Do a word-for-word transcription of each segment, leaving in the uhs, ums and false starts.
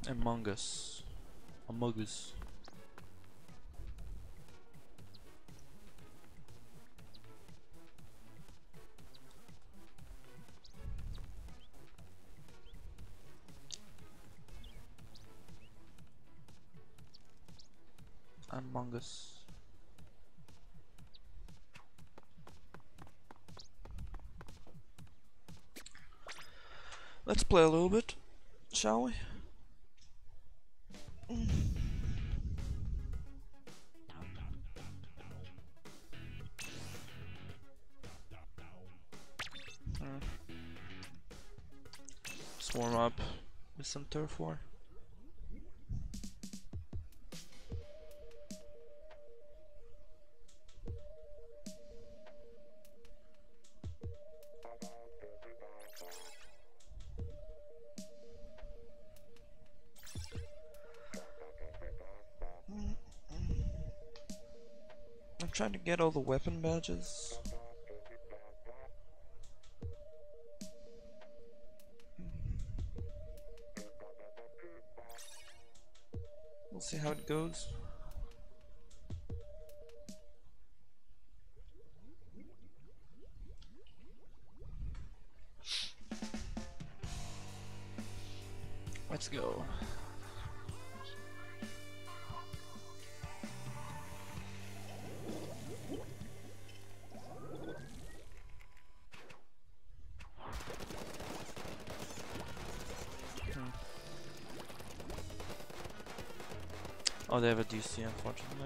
Among Us. Among Us. Among Us. Let's play a little bit, shall we? Mm. Just warm up with some turf war. I'm trying to get all the weapon badges. We'll see how it goes. Let's go. Oh, they have a D C, unfortunately.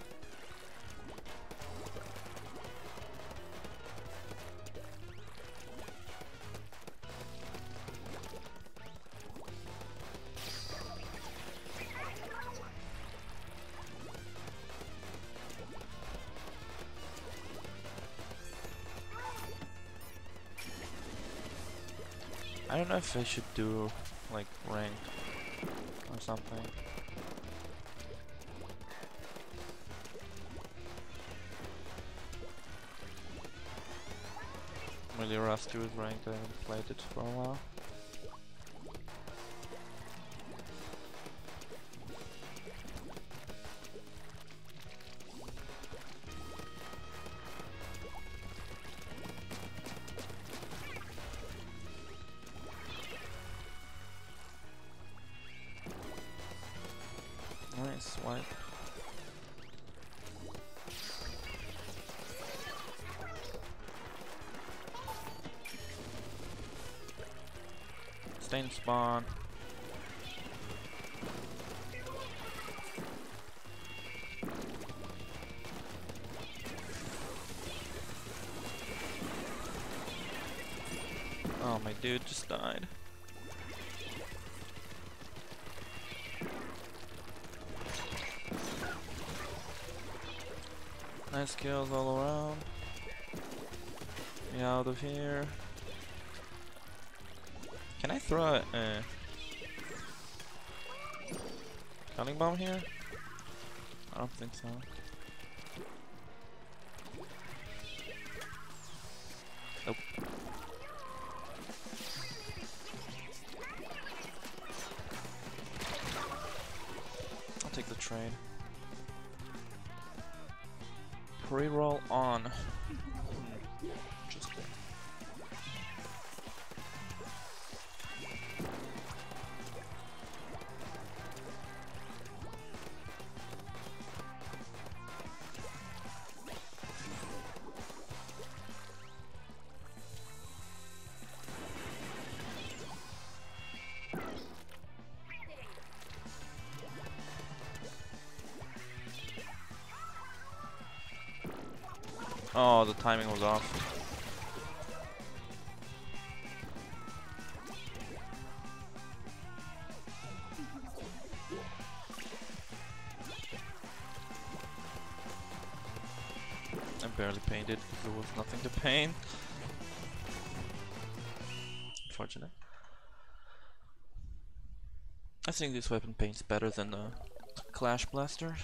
I don't know if I should do like rank or something. I'm really rusty with rank, I haven't played it for a while. Nice, white. Stay in spawn. Oh, my dude just died. Nice kills all around. Get out of here. Can I throw a uh, cutting bomb here? I don't think so. Nope. I'll take the trade. Pre-roll on. Hmm. Interesting. Oh, the timing was off. I barely painted because there was nothing to paint. Unfortunate. I think this weapon paints better than the Clash Blaster.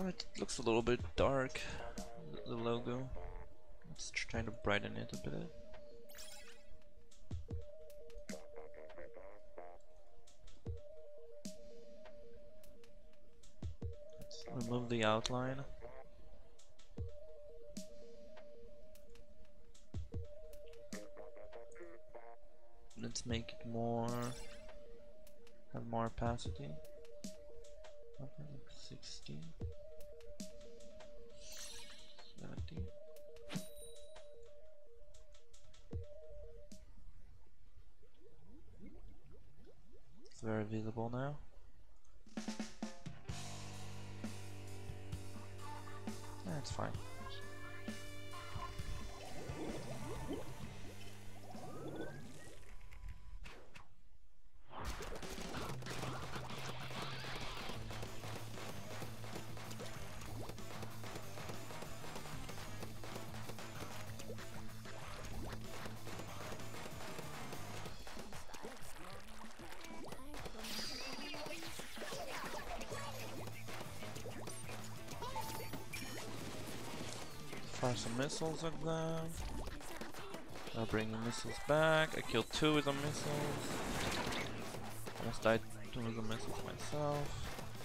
It looks a little bit dark, the, the logo. Let's try to brighten it a bit. Let's remove the outline. Let's make it more, have more opacity. Okay, like sixty, seventy. It's very visible now. That's fine. Fire some missiles at them. I'll bring the missiles back. I killed two with the missiles. Almost died two with the missiles myself.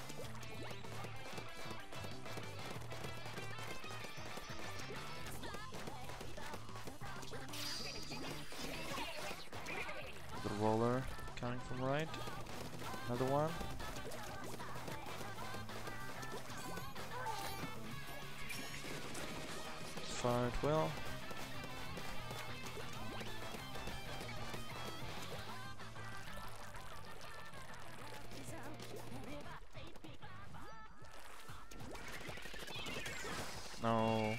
The roller coming from right. Another one. Fired well. No.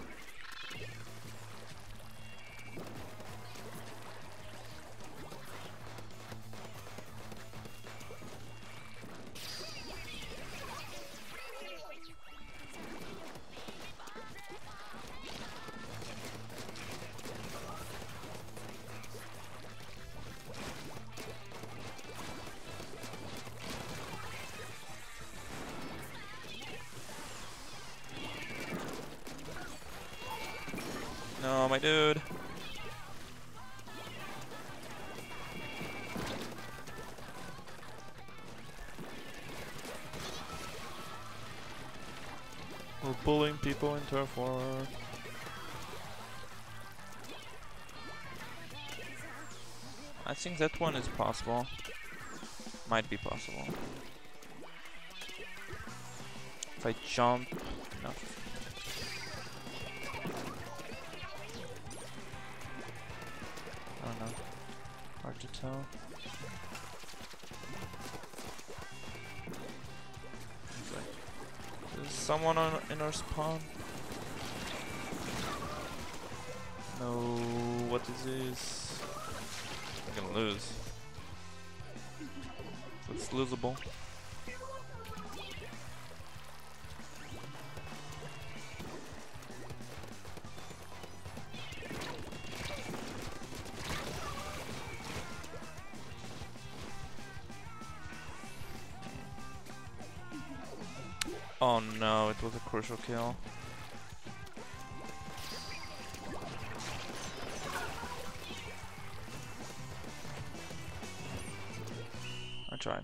No, my dude. We're bullying people in turf war. I think that one is possible. Might be possible. If I jump enough. I don't know. Hard to tell. There's someone on in our spawn. No, what is this? I'm gonna lose. It's losable. Oh no, it was a crucial kill. I tried.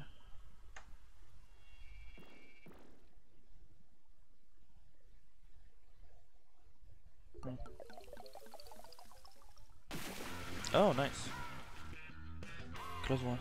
Hmm. Oh, nice. Close one.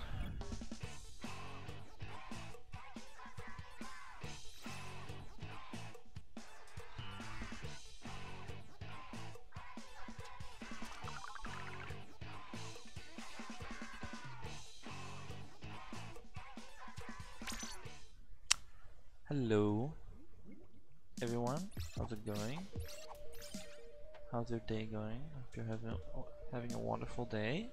Hello, everyone. How's it going? How's your day going? Hope you're having having a wonderful day.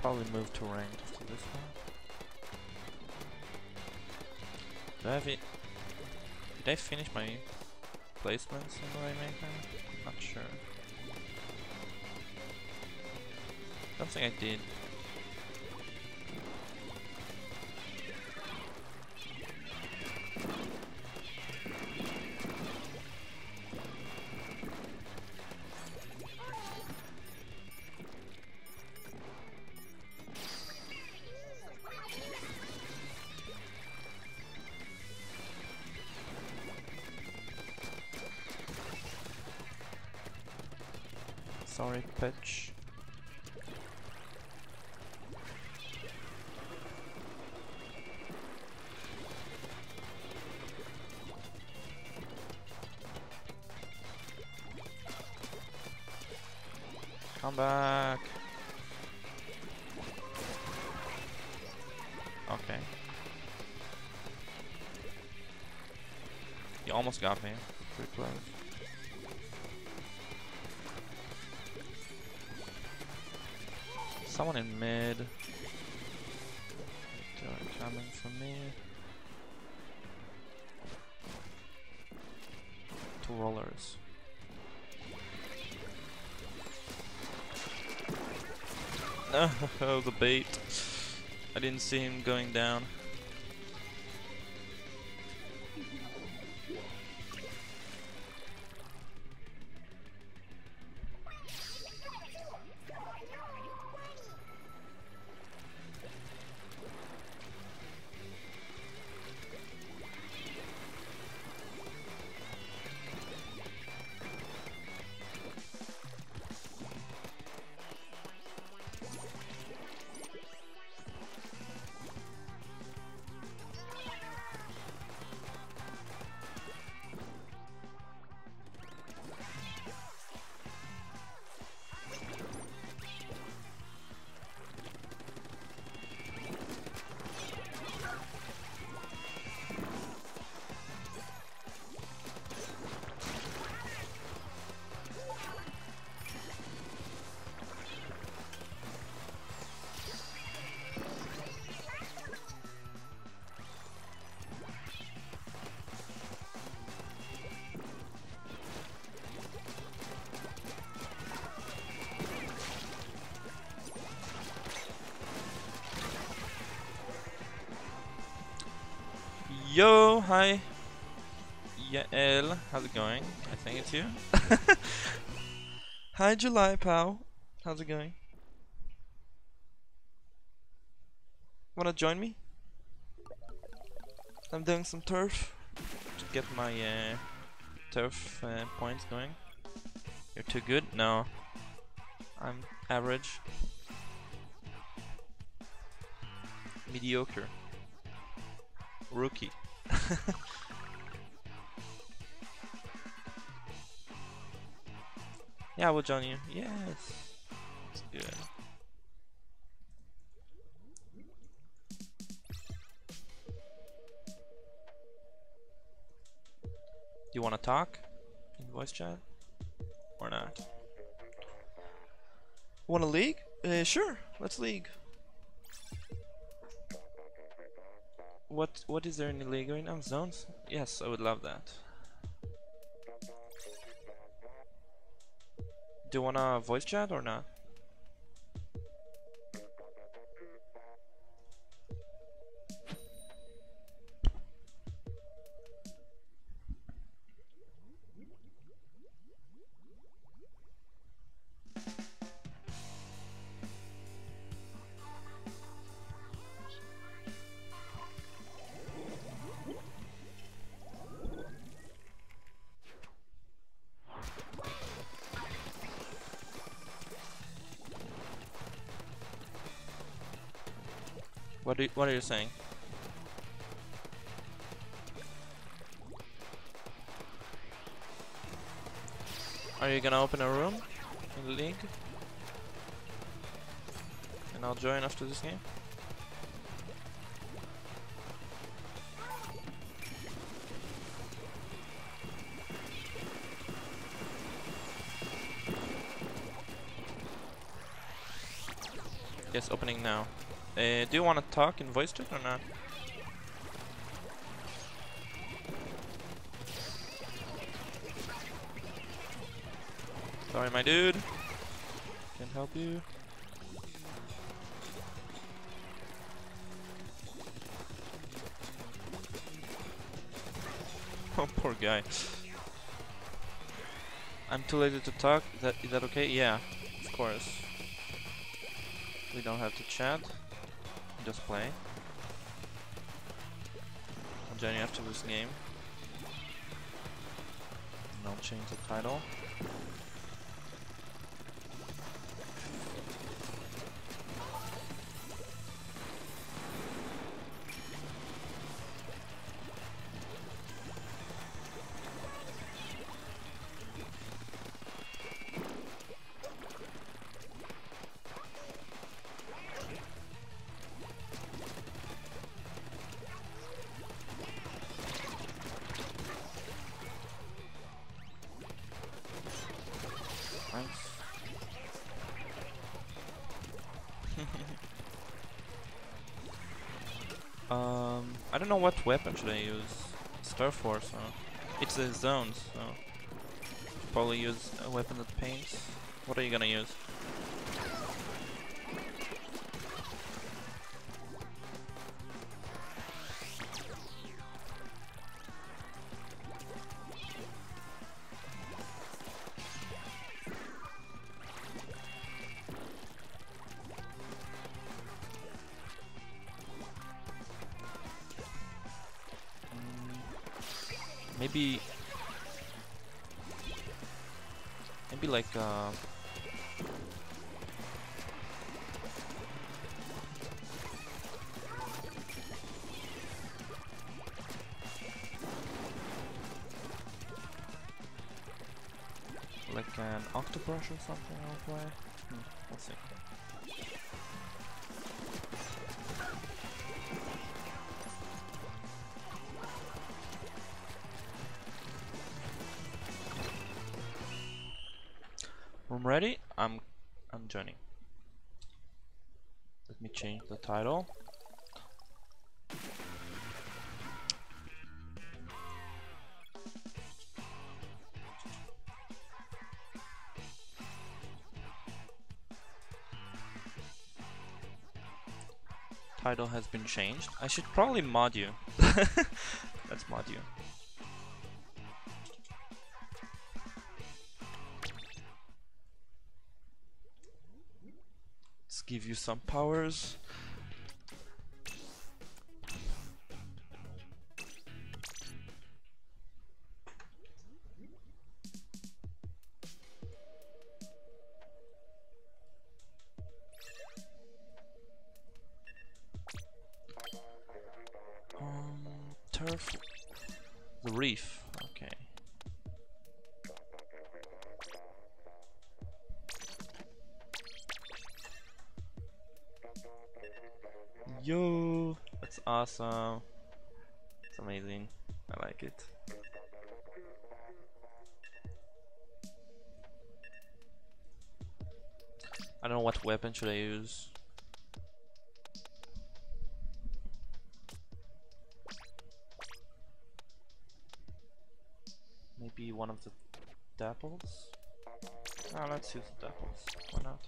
probably move to ranked after this one. Do I have it? Did I finish my placements in the Waymaker? Not sure. Don't think I did. Sorry, pitch. Come back. Okay. You almost got me. Pretty close. Someone in mid. They're coming for me. Two rollers. Oh, the bait. I didn't see him going down. Yo, hi. Yael, how's it going? I think it's you. Hi, July, pal. How's it going? Wanna join me? I'm doing some turf to get my uh, turf uh, points going. You're too good? No. I'm average. Mediocre. Rookie. Yeah, I will join you. Yes. That's good. You wanna talk in voice chat? Or not? Wanna league? Uh, sure, let's league. What what is there in the league right now? Zones? Yes, I would love that. Do you wanna voice chat or not? What do you, what are you saying? Are you gonna open a room in the league? And I'll join after this game? Yes, opening now. Uh, do you want to talk in voice chat or not? Sorry, my dude. Can't help you. Oh, poor guy. I'm too lazy to talk. Is that is that okay? Yeah, of course. We don't have to chat. Just play. I'll join you after this game. And I'll change the title. Nice. um, I don't know what weapon should I use. Star Force, huh? It's the zones, so probably use a weapon that paints. What are you gonna use? Maybe, maybe like uh, like an octobrush or something. I'll play. Hmm, we'll see. I'm ready. I'm I'm joining. Let me change the title. Title has been changed. I should probably mod you. Let's mod you. Let's give you some powers. Um, turf. The reef. Okay. Yo, that's awesome. It's amazing. I like it. I don't know what weapon should I use. Maybe one of the dapples? Ah, let's use the dapples. Why not?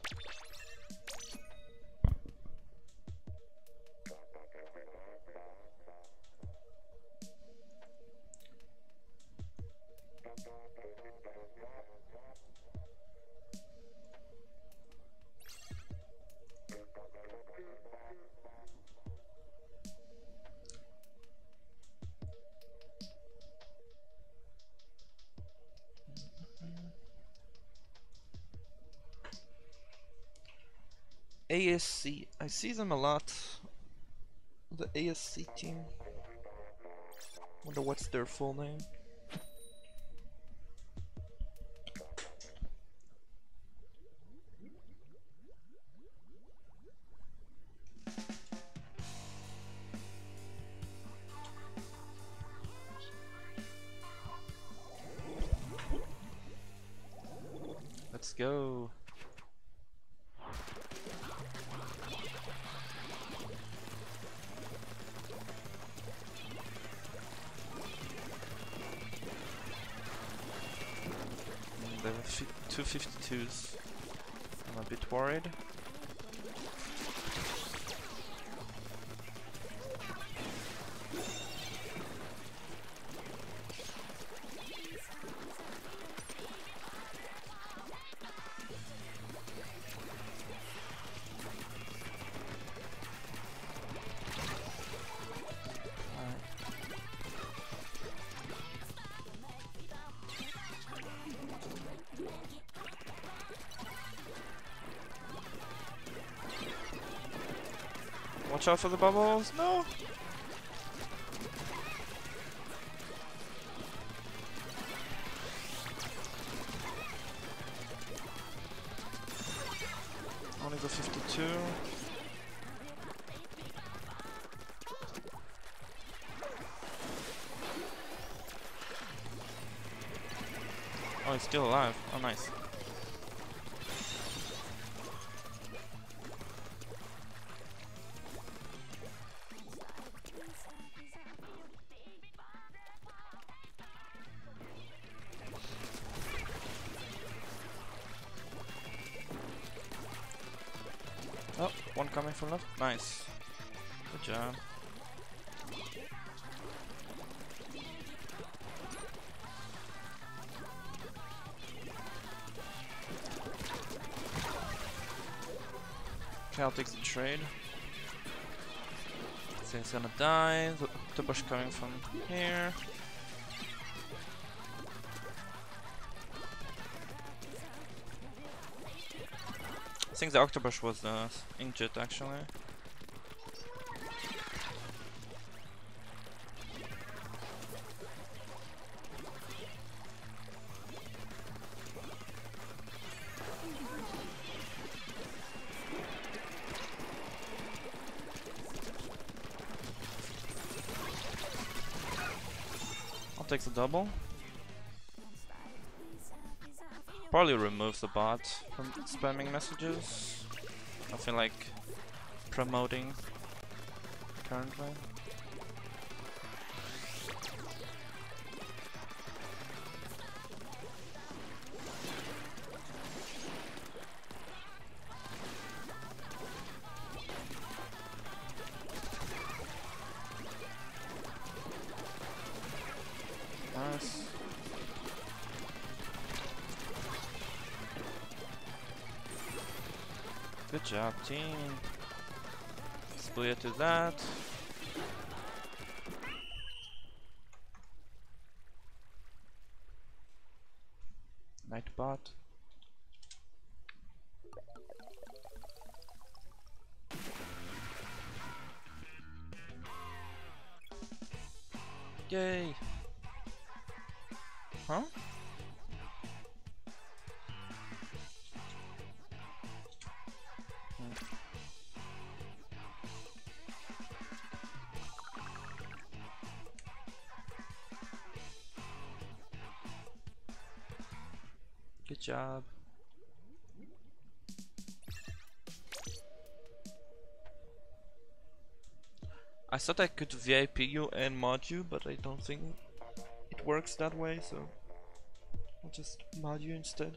A S C. I see them a lot. The A S C team. Wonder what's their full name. Let's go. two fifty-twos. I'm a bit worried. Watch out for the bubbles! No! Only the fifty-two. Oh, he's still alive. Oh, nice. Oh, one coming from left. Nice. Good job. Okay, I'll take the trade. So he's gonna die. The, the bush coming from here. I think the octopus was uh, injured actually. I'll take the double. Probably remove the bot from spamming messages. Nothing like promoting currently. Nice. Good job, team. Split to that. Nightbot. Yay! Huh? Hmm. Good job. I thought I could V I P you and mod you, but I don't think it works that way, so I'll just mod you instead.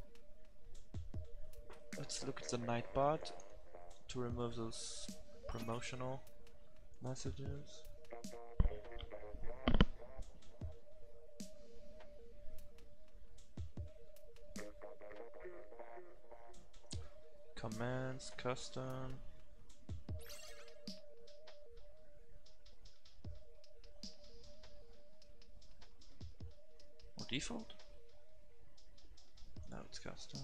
Let's look at the Nightbot to remove those promotional messages. Commands, custom. Or default? No, it's custom.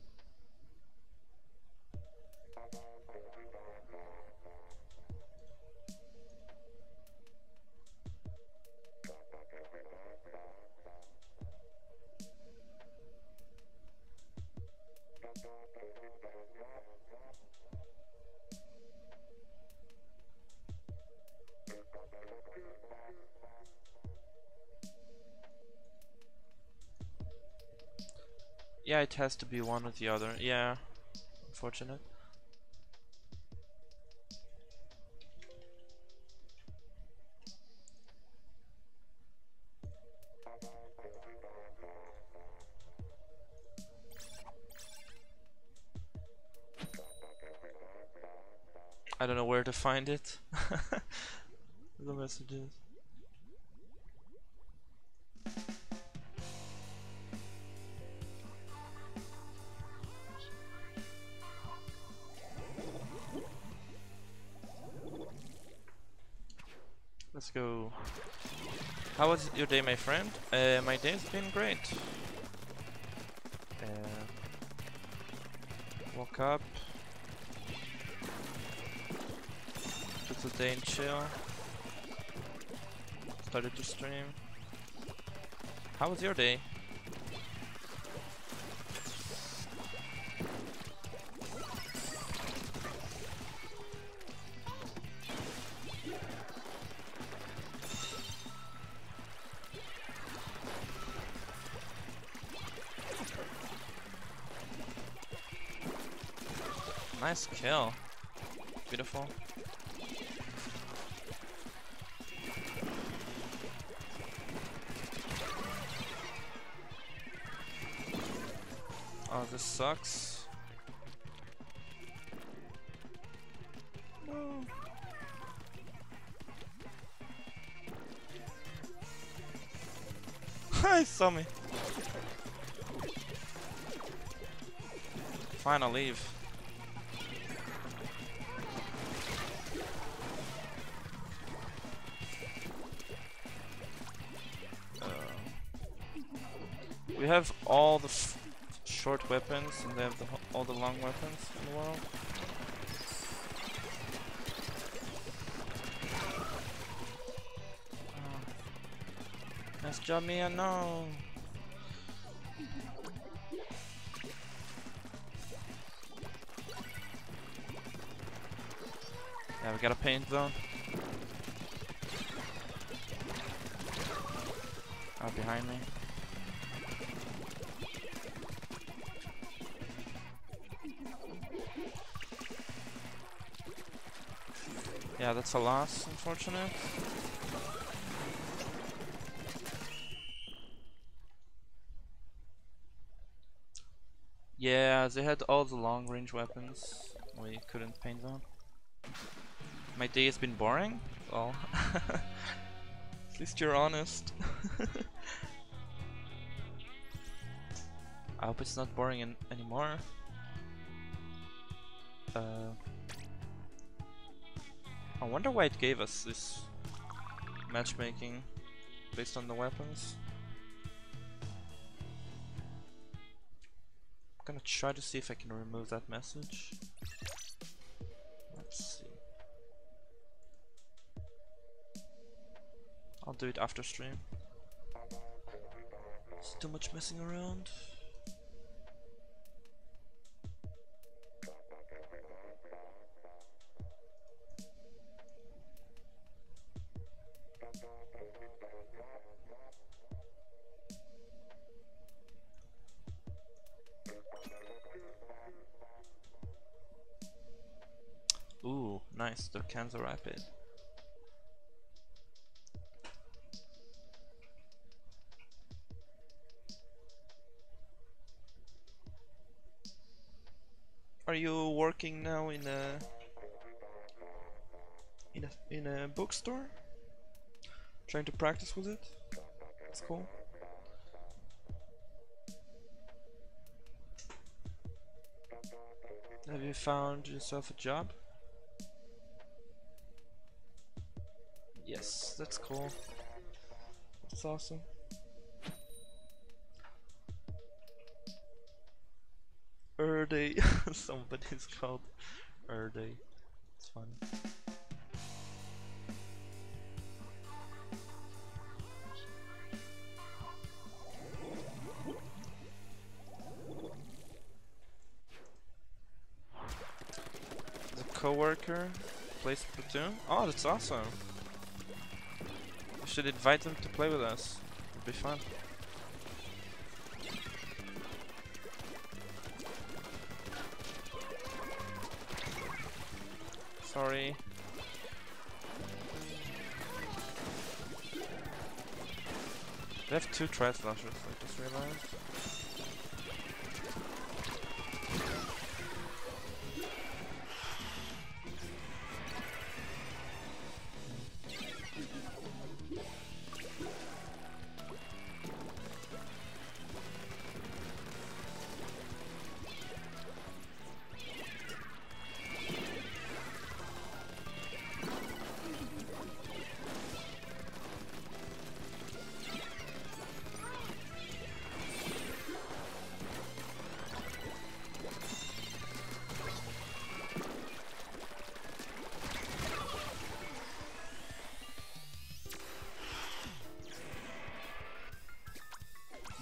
Yeah, it has to be one or the other. Yeah, unfortunate. I don't know where to find it. The messages. Let's go. How was your day, my friend? Uh, my day's been great. Uh, woke up, took the day and chill, started to stream. How was your day? Nice kill. Beautiful. Oh, this sucks. No. He saw me. Fine, I'll leave. We have all the f short weapons, and they have the, all the long weapons in the world. Oh. Nice job, Mia. No. Yeah, we got a paint zone. Oh, behind me. Yeah, that's a loss, unfortunate. Yeah, they had all the long range weapons. We couldn't paint them. My day has been boring? Well, at least you're honest. I hope it's not boring an anymore. Uh, I wonder why it gave us this matchmaking based on the weapons. I'm gonna try to see if I can remove that message. Let's see. I'll do it after stream. It's too much messing around. Ooh, nice, the cans are rapid. Are you working now in a in a in a bookstore? Trying to practice with it? That's cool. Have you found yourself a job? Yes, that's cool. That's awesome. Erday. Somebody's called Erday. It's funny. The coworker plays Splatoon. Oh, that's awesome. We should invite them to play with us. It'd be fun. Sorry. They have two tri slashers, I just realized.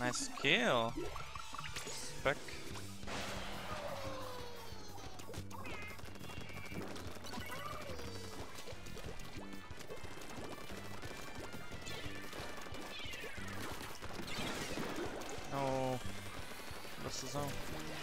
Nice kill. Spec. No. What's the zone?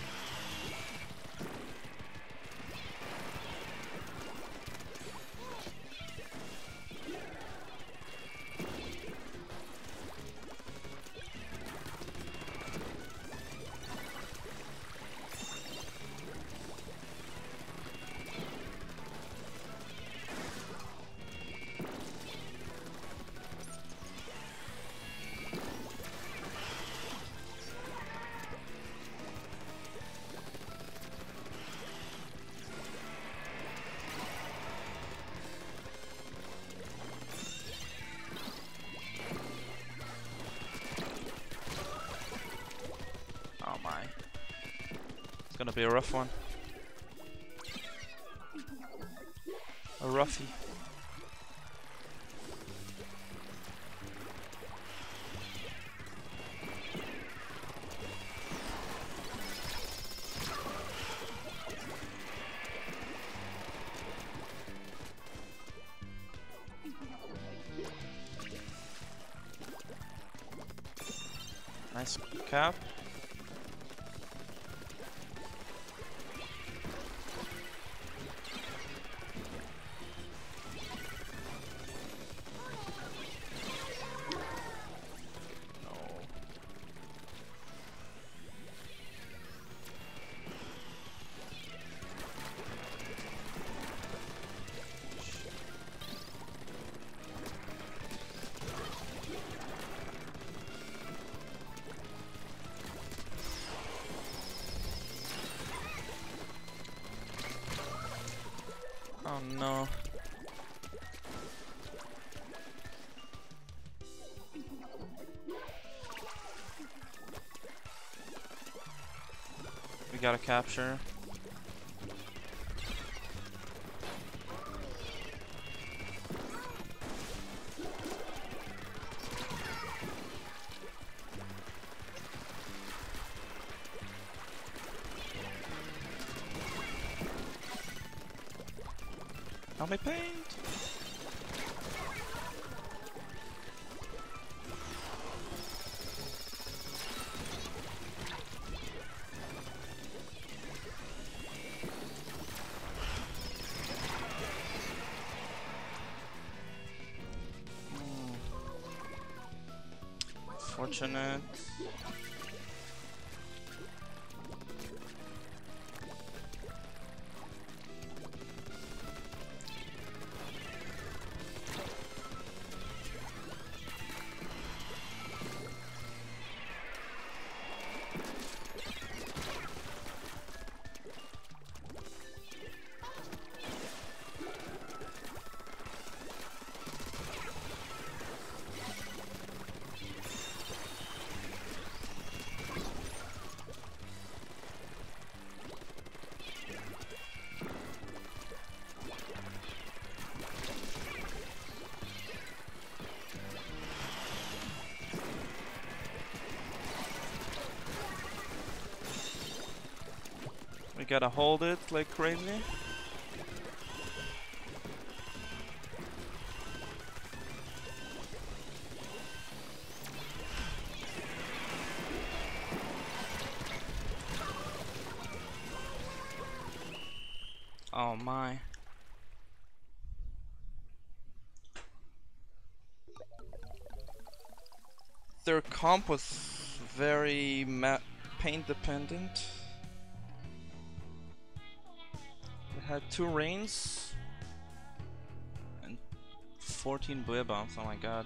Oh my. It's gonna be a rough one. A roughie. Nice cap. Oh no. We gotta capture. Help me paint! Hmm. Fortunate. We gotta hold it like crazy. Oh my. Their comp was very ma paint dependent. They had two rains and fourteen blue bombs. Oh my god.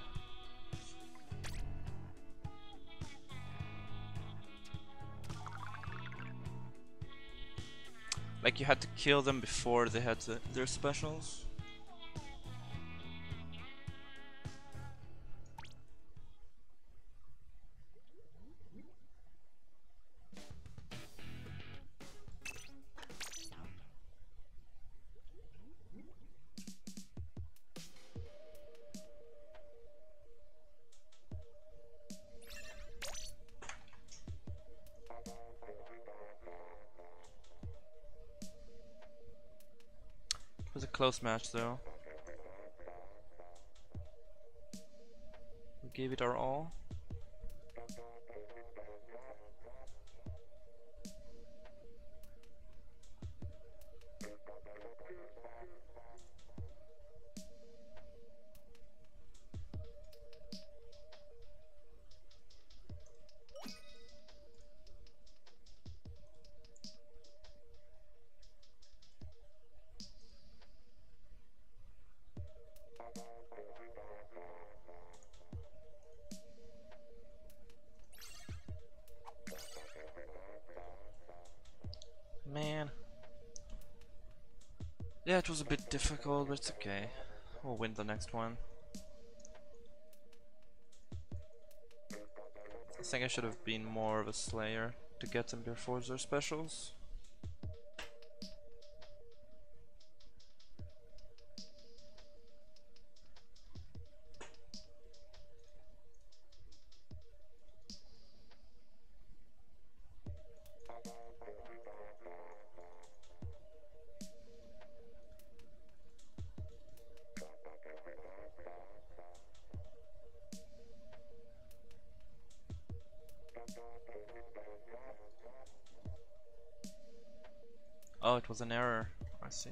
Like you had to kill them before they had to, their specials. close match though. We gave it our all. Man. Yeah, it was a bit difficult, but it's okay. We'll win the next one. I think I should have been more of a slayer to get them before their specials. Oh, it was an error. I see.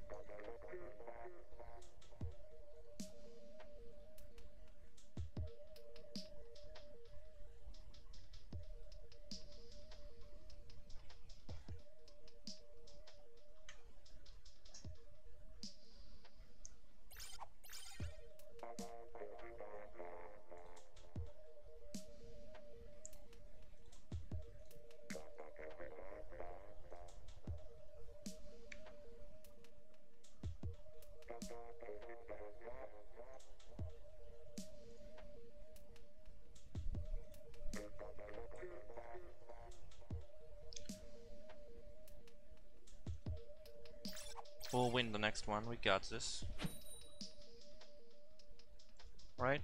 We'll win the next one, we got this. Right?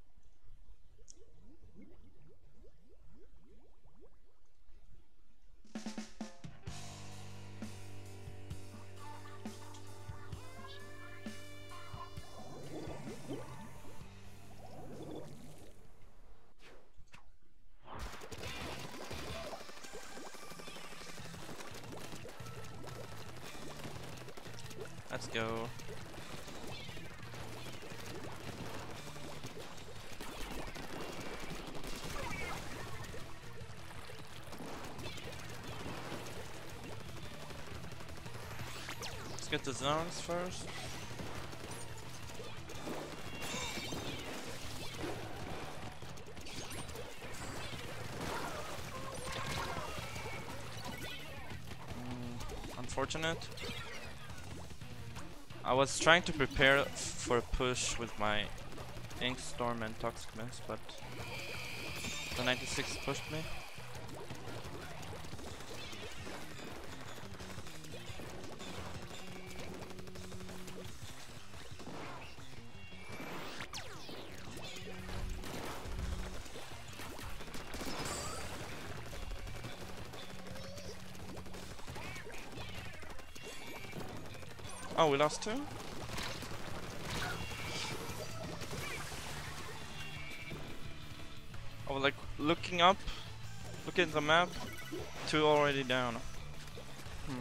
Let's go. Let's get the zones first. Mm, unfortunate. I was trying to prepare for a push with my Ink Storm and Toxic Mist, but the ninety-six pushed me. Oh, we lost two? I was like looking up, looking at the map, two already down. Hmm.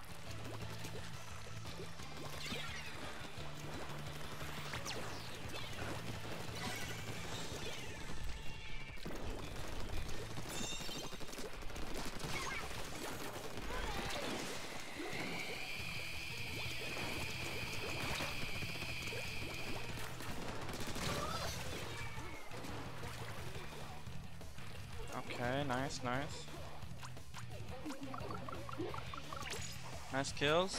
Okay, nice, nice. Nice kills.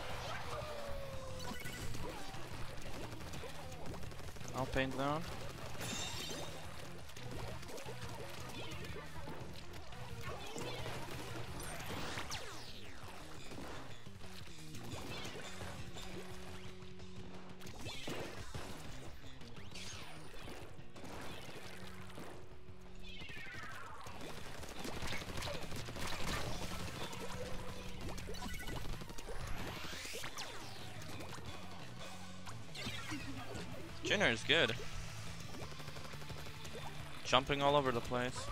I'll paint down. Junior is good. Jumping all over the place.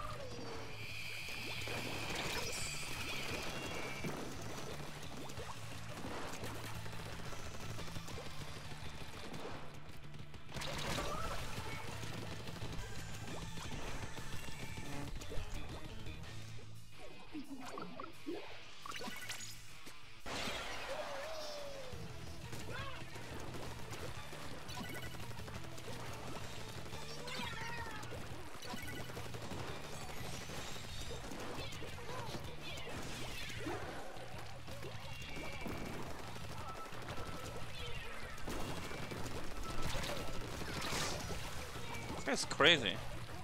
This guy's crazy.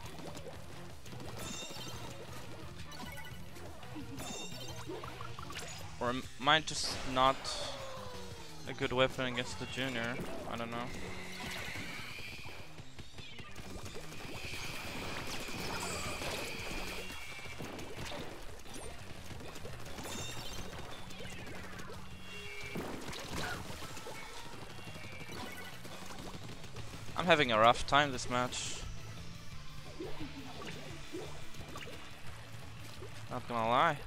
Or am I just not a good weapon against the Junior? I don't know. I'm having a rough time this match. Not gonna lie.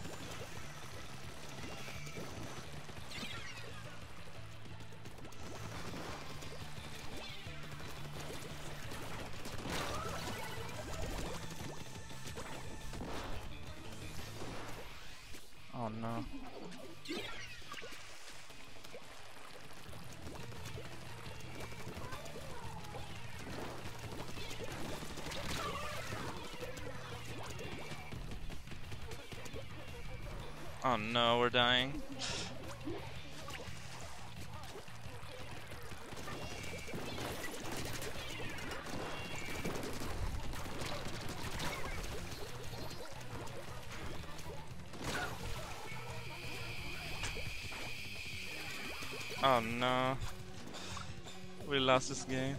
Oh no. Oh no, we're dying. Oh no. We lost this game.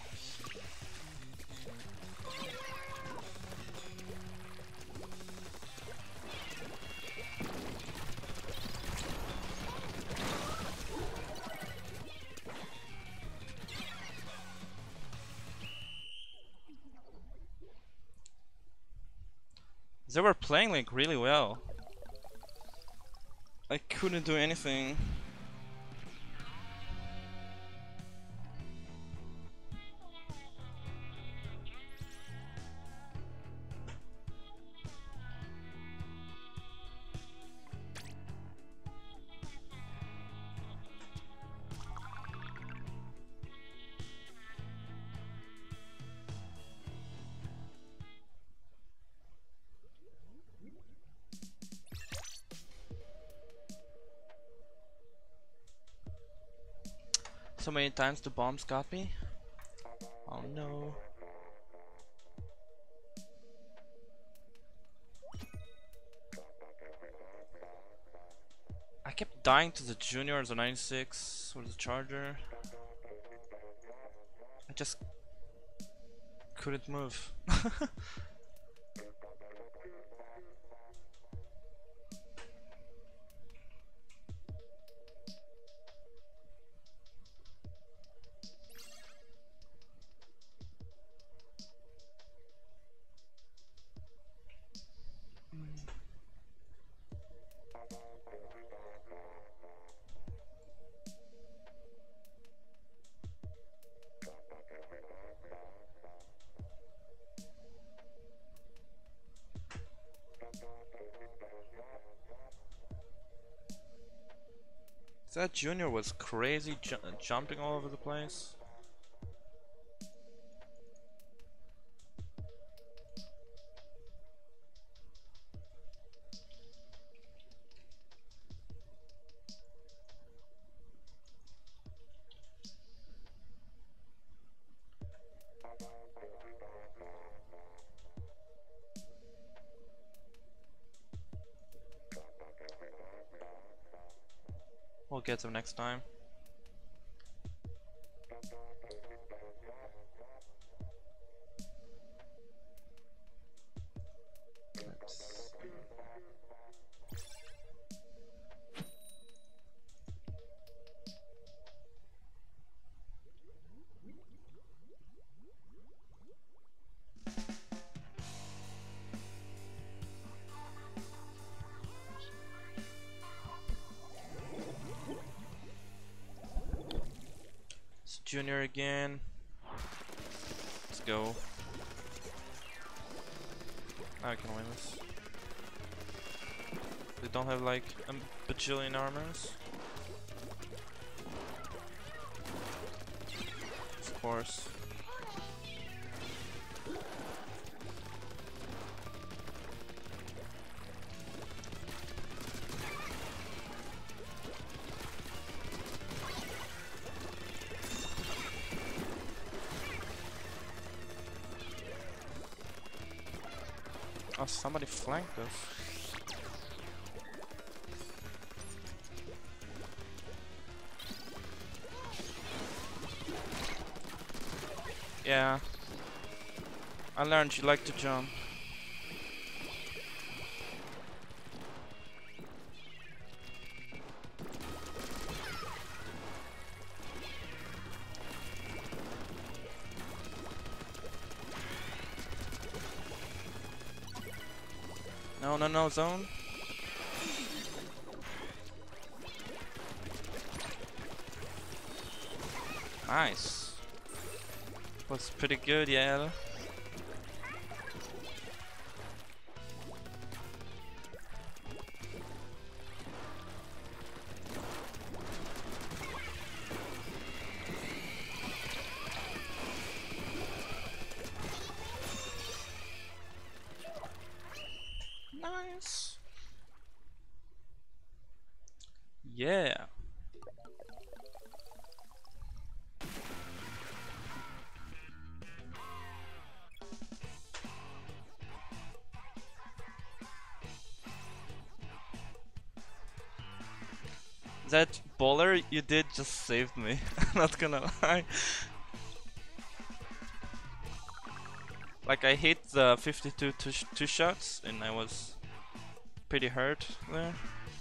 They were playing like really well. I couldn't do anything. So many times the bombs got me. Oh no. I kept dying to the Junior, the ninety-six, or the Charger. I just couldn't move. That Junior was crazy, ju jumping all over the place. We'll get them next time. Let's... Junior again. Let's go. I can win this. They don't have like a bajillion armors. Of course. Oh, somebody flanked us. Yeah. I learned you like to jump. No, no, no, zone. Nice. Was pretty good, yeah. Nice. Yeah. That bowler you did just saved me. Not gonna lie. Like I hit the fifty-two two, sh two shots and I was pretty hurt there.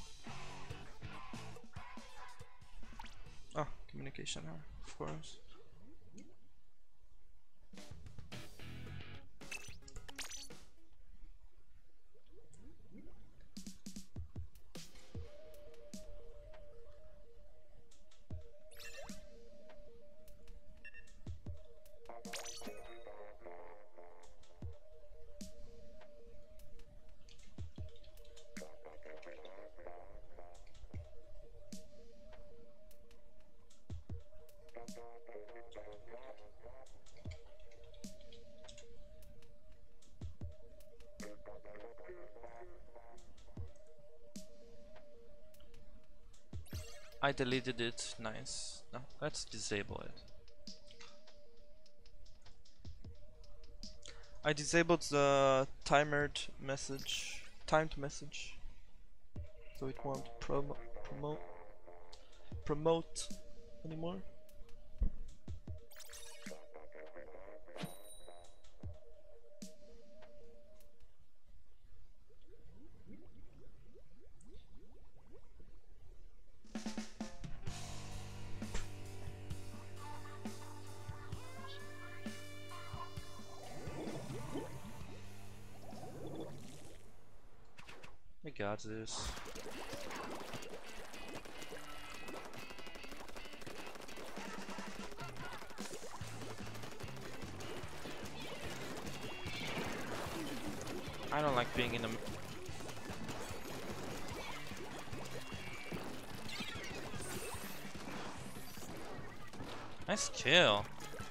Oh, communication error, of course. I deleted it, nice. No, let's disable it. I disabled the timed message, timed message, so it won't promo promote promote anymore. I got this. I don't like being in the... Nice kill.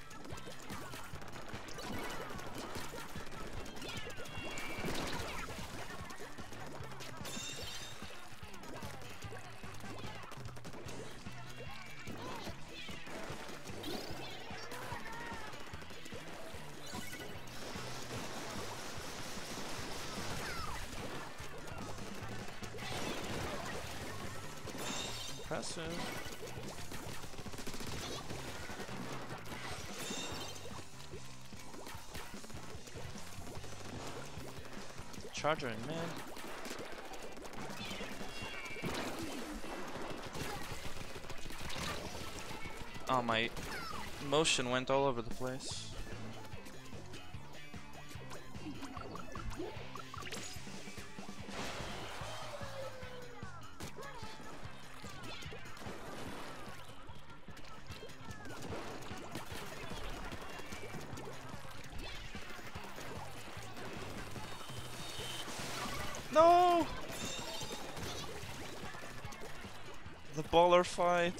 Impressive. Charger in mid. Oh, my motion went all over the place. No! The baller fight.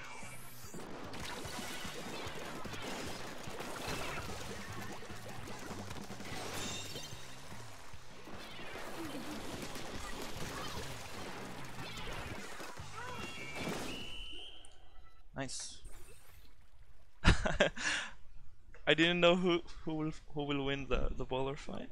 Nice. I didn't know who who will who will win the the baller fight.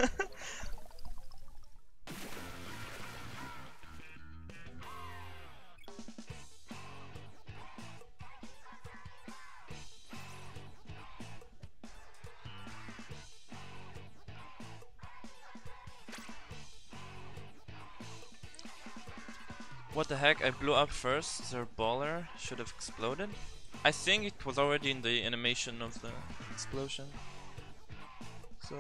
What the heck? I blew up first. Their baller should have exploded. I think it was already in the animation of the explosion. So.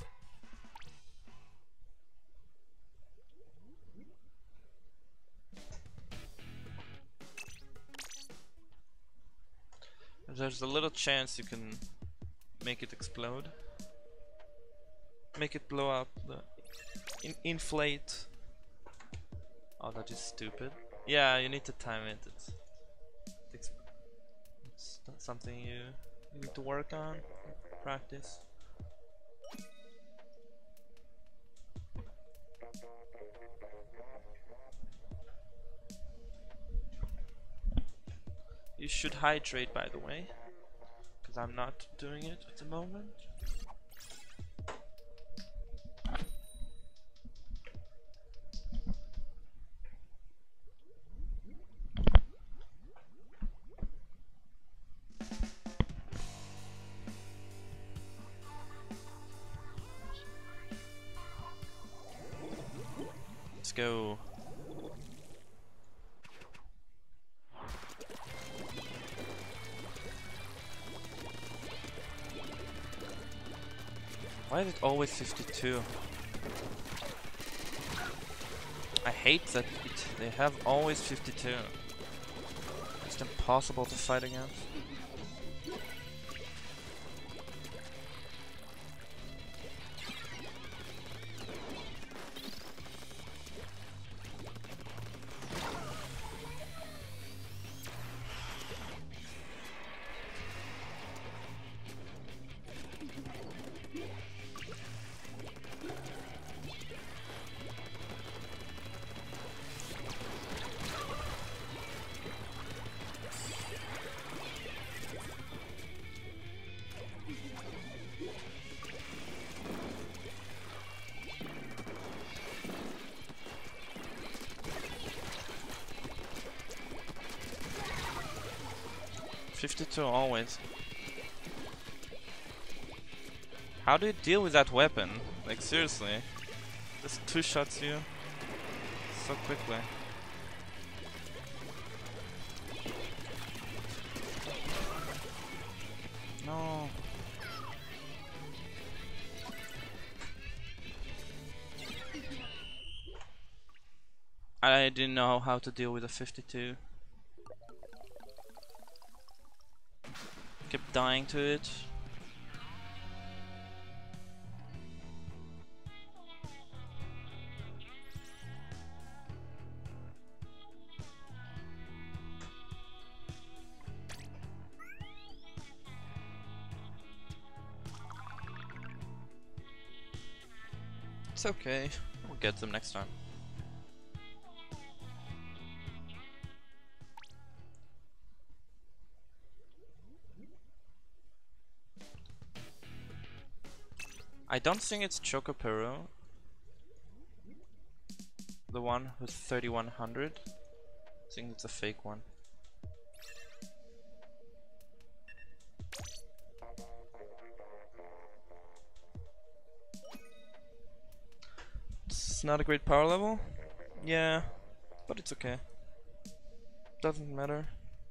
There's a little chance you can make it explode. Make it blow up. The in inflate. Oh, that is stupid. Yeah, you need to time it. It's, it's, it's something you, you need to work on, practice. You should hydrate, by the way, because I'm not doing it at the moment. Let's go. Why is it always fifty-two? I hate that it, they have always fifty-two. It's impossible to fight against. fifty-two always. How do you deal with that weapon? Like seriously, just two shots you so quickly. No. I didn't know how to deal with a fifty-two. Kept dying to it. It's okay. We'll get them next time. I don't think it's Chocoperu, the one who's thirty-one hundred. I think it's a fake one. It's not a great power level, yeah, but it's okay. Doesn't matter.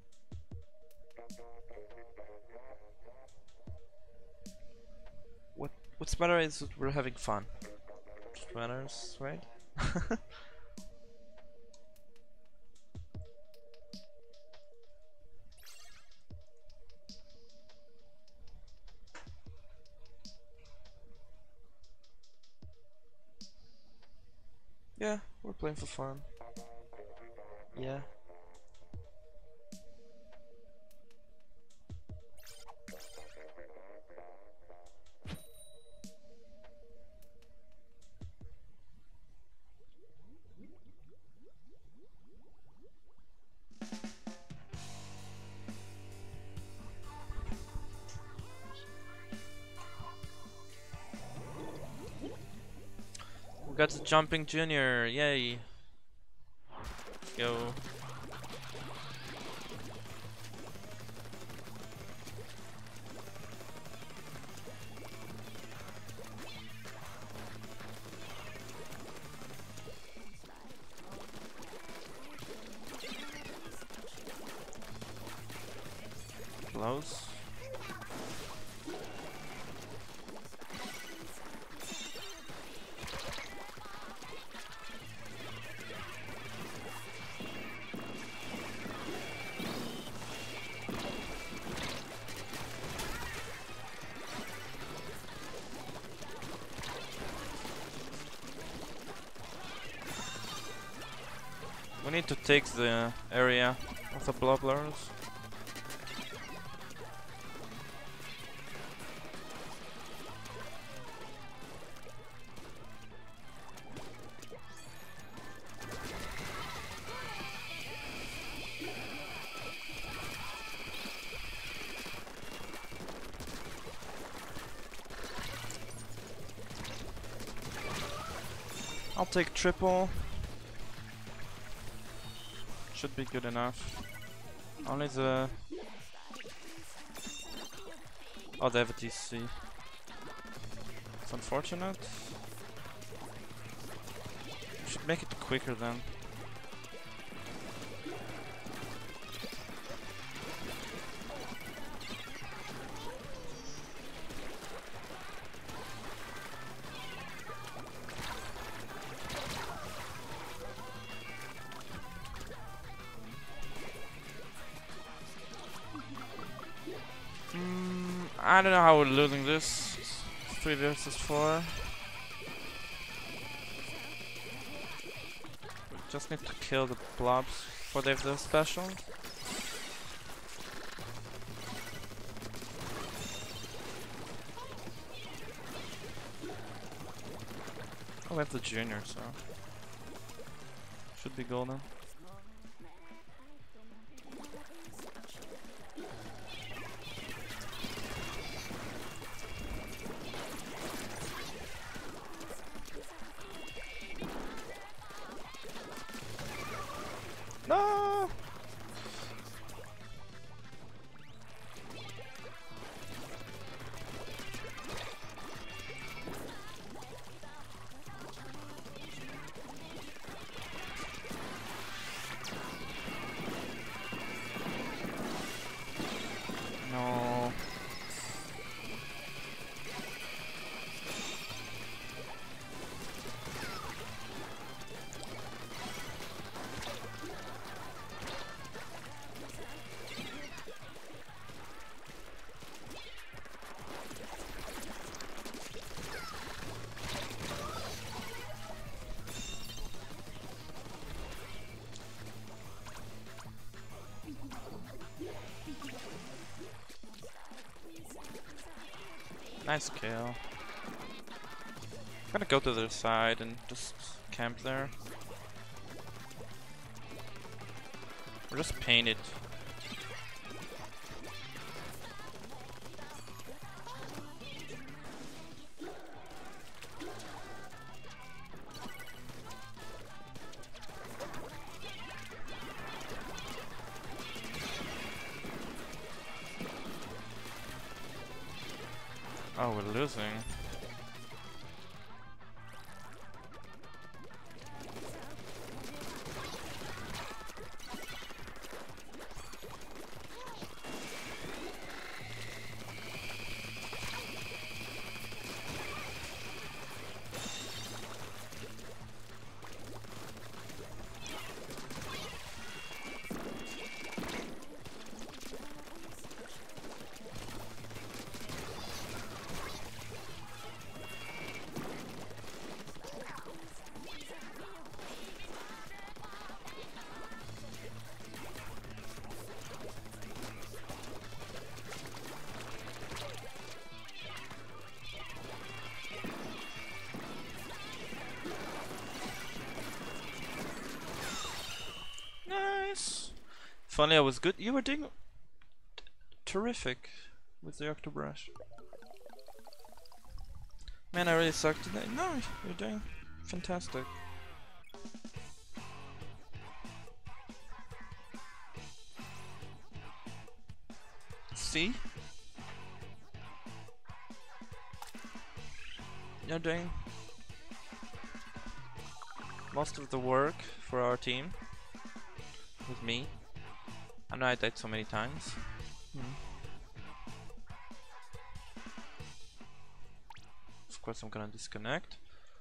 What What's better is that we're having fun. What matters, right? Yeah, we're playing for fun. Yeah. We got the jumping junior, yay! Let's go. Close. We need to take the area of the blobblers. I'll take triple. Should be good enough. Only the... Oh, they have a D C. It's unfortunate. Should make it quicker then. I don't know how we're losing this. Three versus four. We just need to kill the blobs before they have the special. Oh, we have the junior, so should be golden. No! No. Nice kill. I'm gonna go to the side and just camp there. Or just paint it. Oh, we're losing. If only I was good. You were doing terrific with the Octobrush. Man, I really sucked today. No, you're doing fantastic. See? You're doing most of the work for our team with me. I know I died so many times. Hmm. Of course I'm gonna disconnect.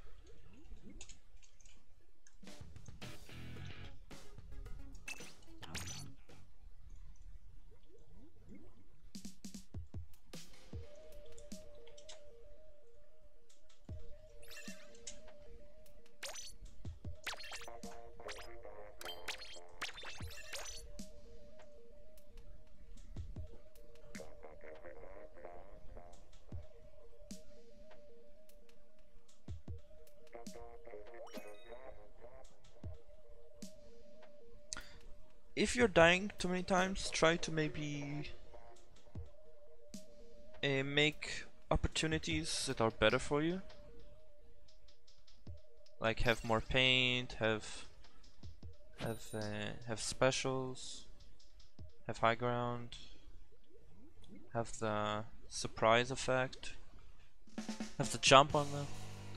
If you're dying too many times, try to maybe uh, make opportunities that are better for you. Like have more paint, have have uh, have specials, have high ground, have the surprise effect, have the jump on them.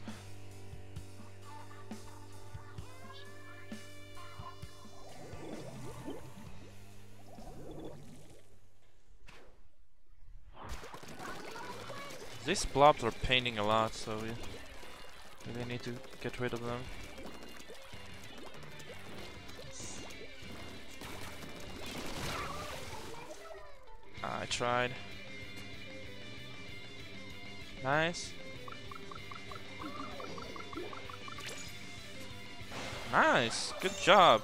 These blobs are paining a lot, so we really need to get rid of them. I tried. Nice. Nice, good job.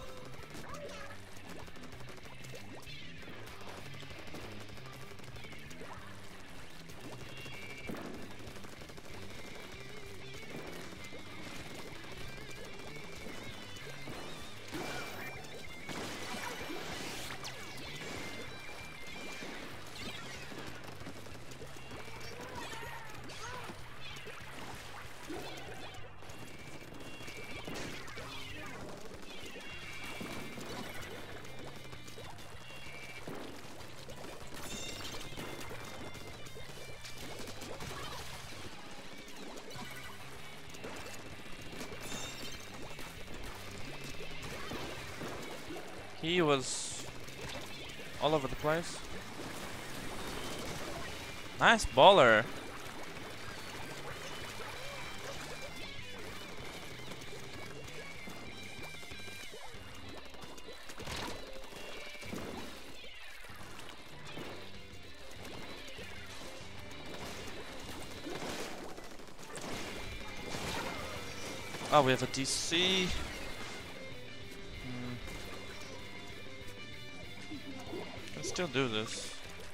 He was all over the place. Nice baller. Oh, we have a D C. Still do this.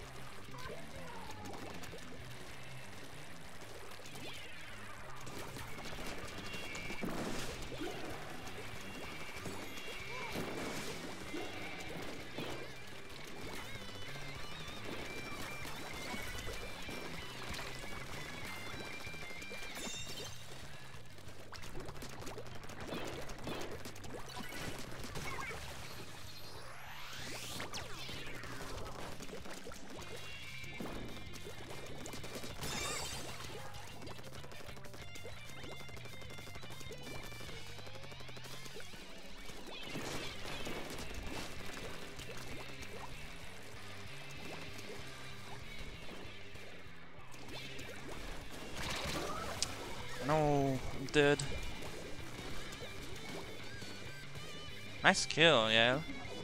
No, I'm dead. Nice kill, yeah.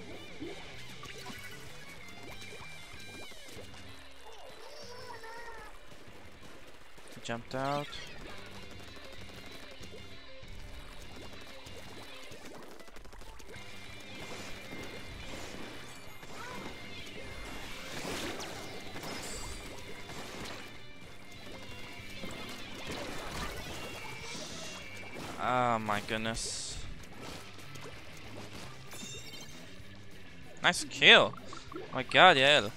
He jumped out. Oh my goodness. Nice kill. Oh my god, yeah.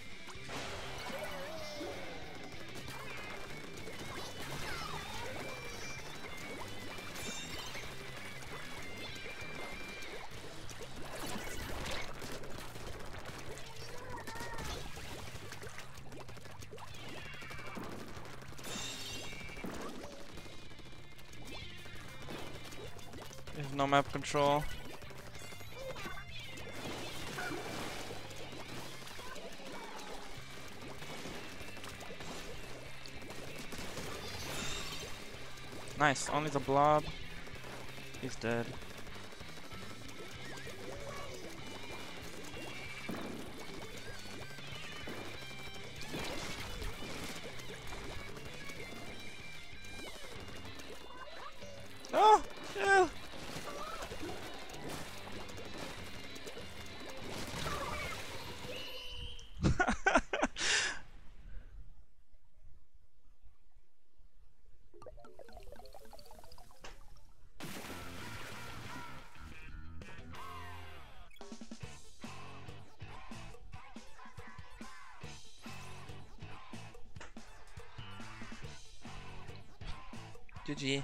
There's no map control. Nice, only the blob. He's dead. Oh, yeah. G G.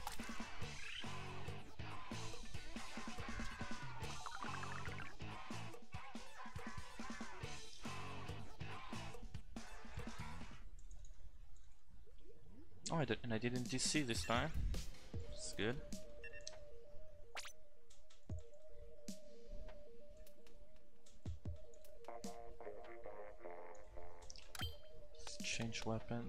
Oh, I did, and I didn't D C this time. It's good. Let's change weapon.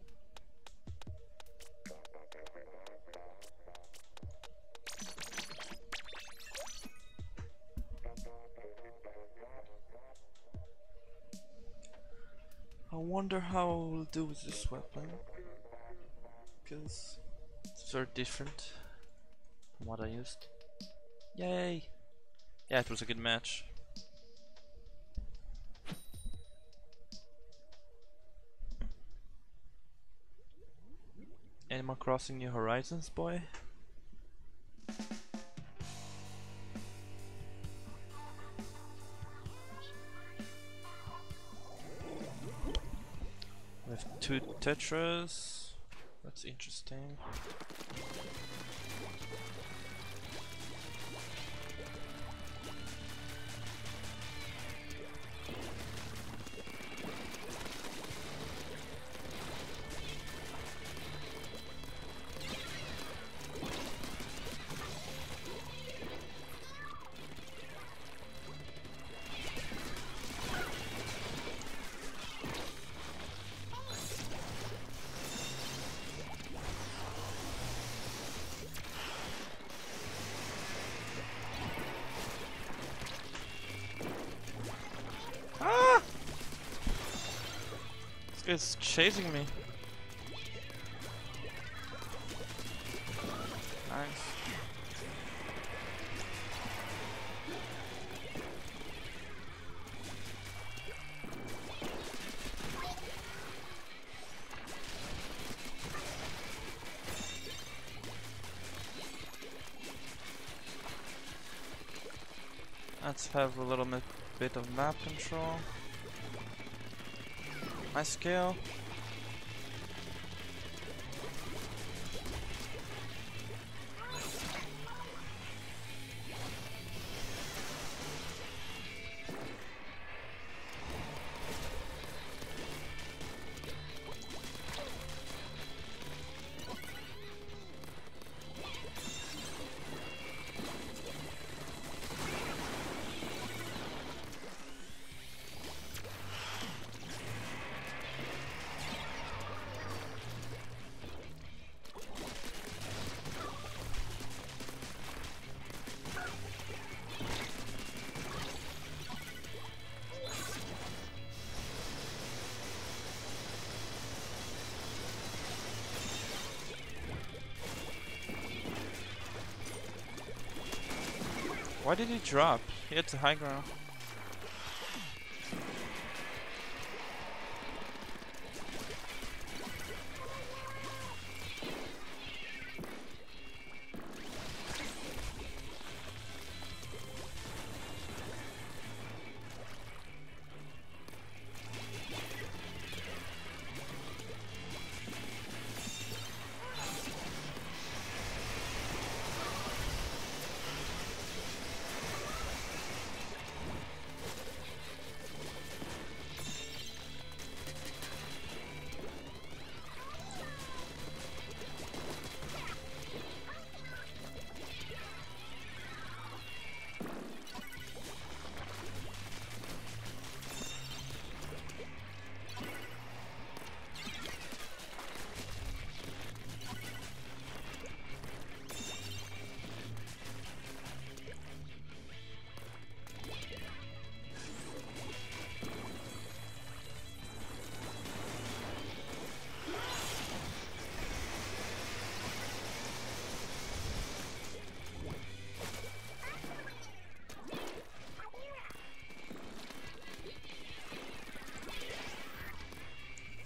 I wonder how I will do with this weapon, because it's very different from what I used. Yay! Yeah, it was a good match. Animal Crossing New Horizons, boy? We have two Tetras. That's interesting. It's chasing me. Nice. Let's have a little bit, bit of map control. Nice kill. Why did he drop? He had the high ground.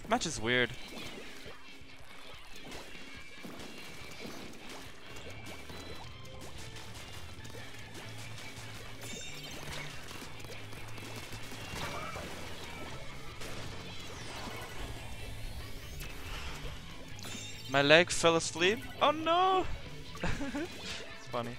Match is weird. My leg fell asleep. Oh no! It's funny.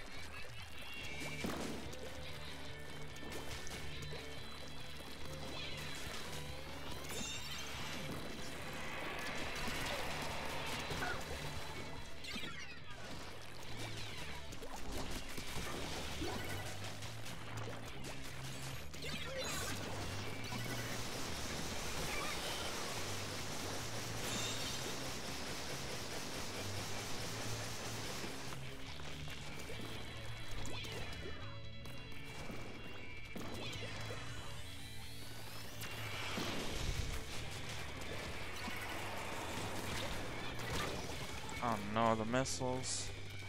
Oh no, the missiles.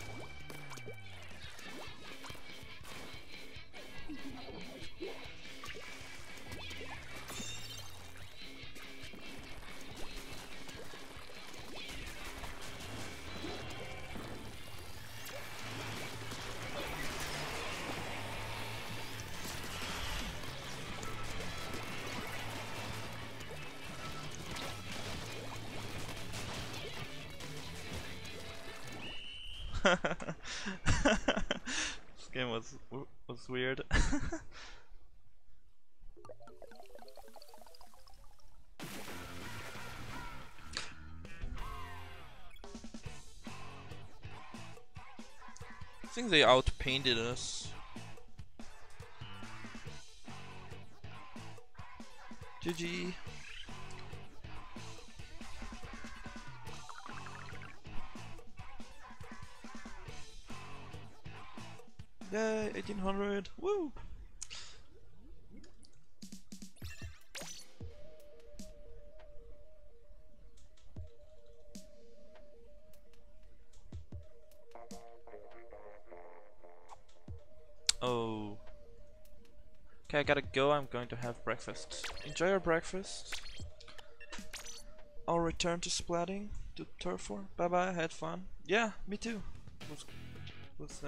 This game was was weird. I think they outpainted us. G G. Yay, eighteen hundred. Woo! Oh. Okay, I gotta go. I'm going to have breakfast. Enjoy your breakfast. I'll return to Splatting, to Turf War. Bye bye, had fun. Yeah, me too. It was, was uh,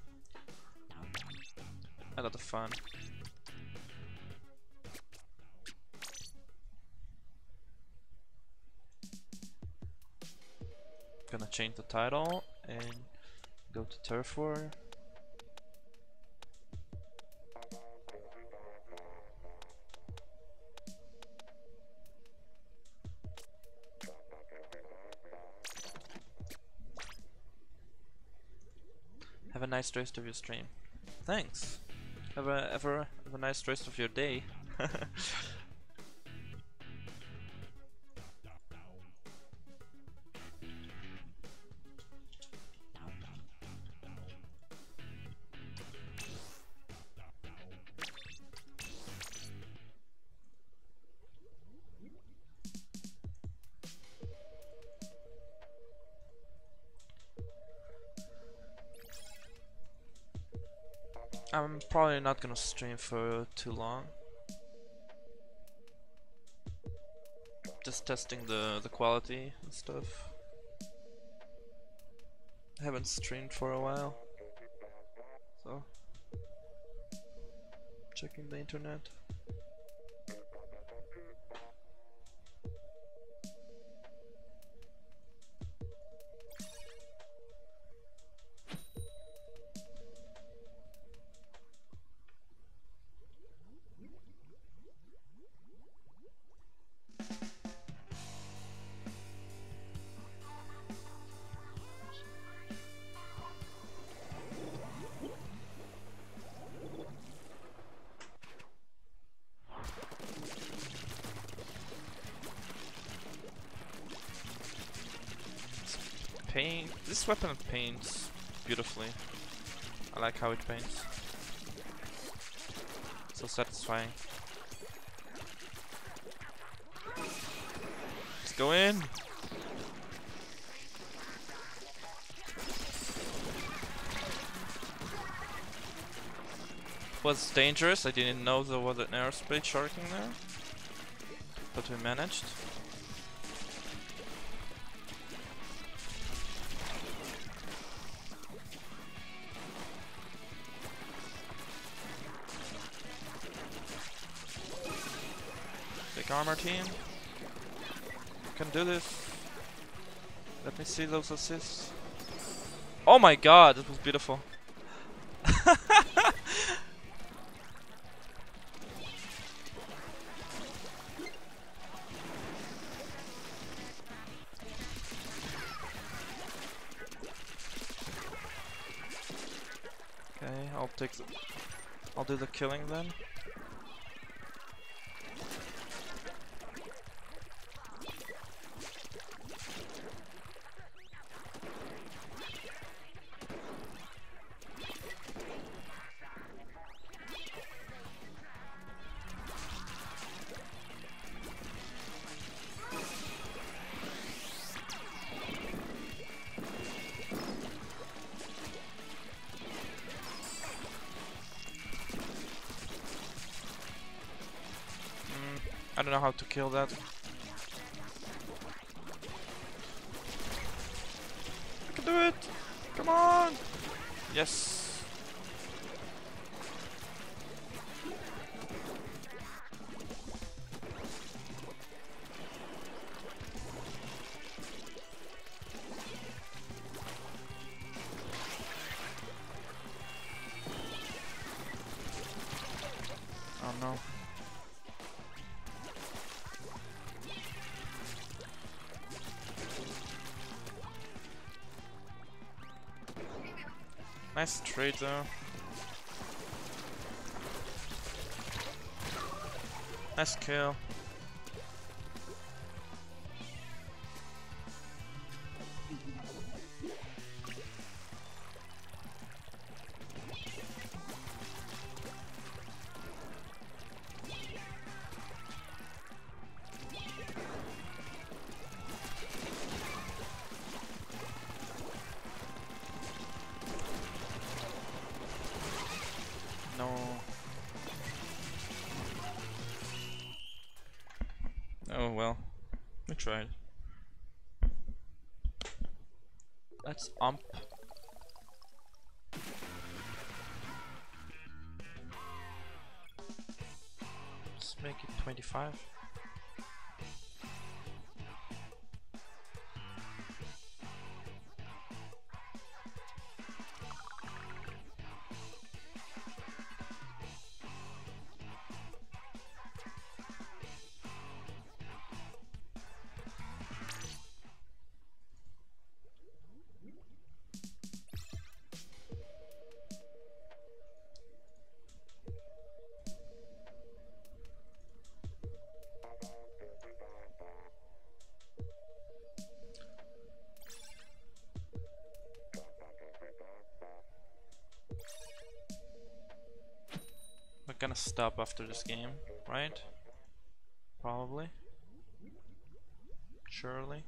a lot of fun. Gonna change the title and go to Turf War. Have a nice rest of your stream. Thanks. Have a ever have a nice rest of your day. I'm probably not gonna stream for too long. Just testing the, the quality and stuff. I haven't streamed for a while. So, checking the internet. Paint. This weapon paints beautifully. I like how it paints. So satisfying. Let's go in. It was dangerous. I didn't know there was an airspace sharking there, but we managed. Come on, team. You can do this. Let me see those assists. Oh my god, that was beautiful. Okay, I'll take the, I'll do the killing then. I don't know how to kill that. I can do it! Come on! Yes! Oh no. Nice trade though. Nice kill. No. Oh well. We tried. Let's ump. Let's make it twenty-five. We're gonna stop after this game, right? Probably. Surely.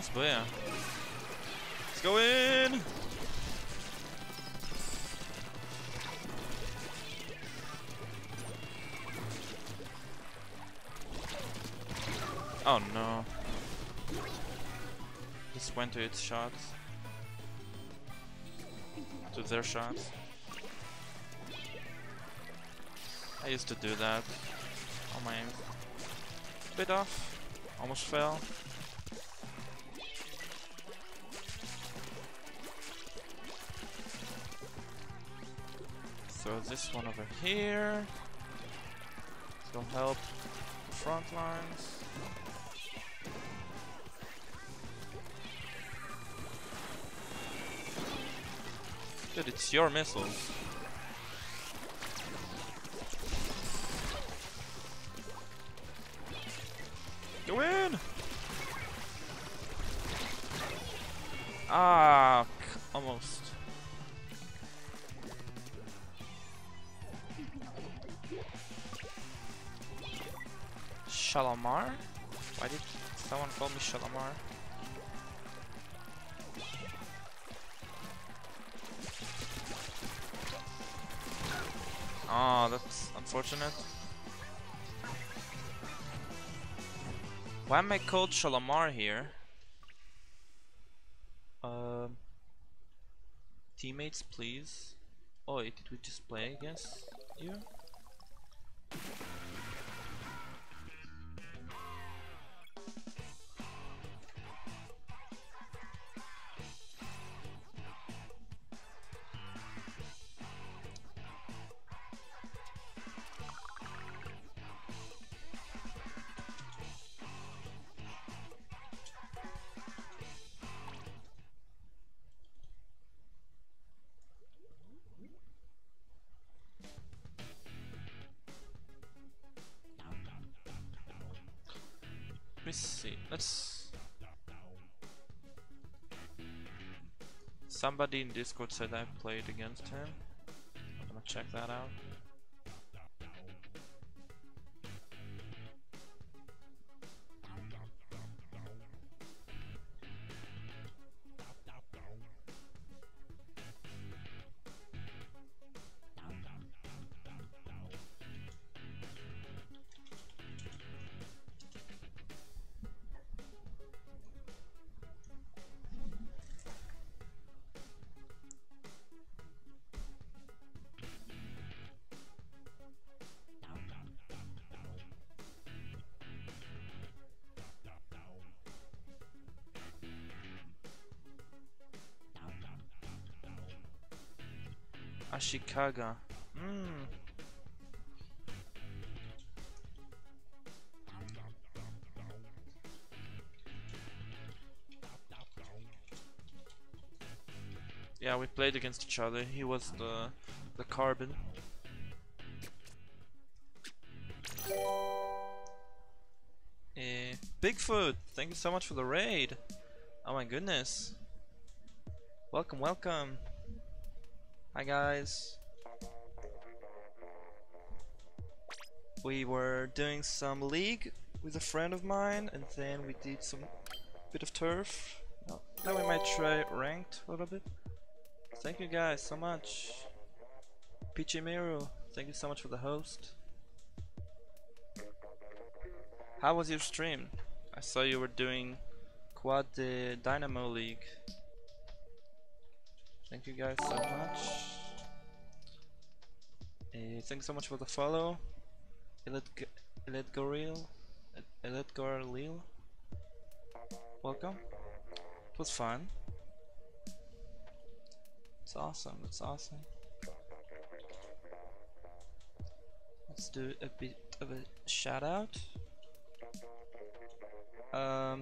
Nice, booyah. Let's go in! Oh no. Just went to its shots. To their shots. I used to do that. Oh my aim. Bit off. Almost fell. So this one over here. This will help the front lines. Dude, it's your missiles. Go in! Ah, almost. Shalamar? Why did someone call me Shalamar? Oh, that's unfortunate. Why am I called Shalamar here? Um, teammates, please. Oh, did we just play against you? Let's see. Let's. Somebody in Discord said I played against him. I'm gonna check that out. Ashikaga. Hmm. Yeah, we played against each other. He was the the carbon. Eh, Bigfoot, thank you so much for the raid. Oh my goodness. Welcome, welcome. Hi guys. We were doing some league with a friend of mine, and then we did some bit of turf. Now, now we might try ranked a little bit. Thank you guys so much. Pichimeru, thank you so much for the host. How was your stream? I saw you were doing Quad the Dynamo League. Thank you guys so much. Uh, thanks so much for the follow. Elite Goril. Elite Goril. Welcome. It was fun. It's awesome, it's awesome. Let's do a bit of a shout out. Um,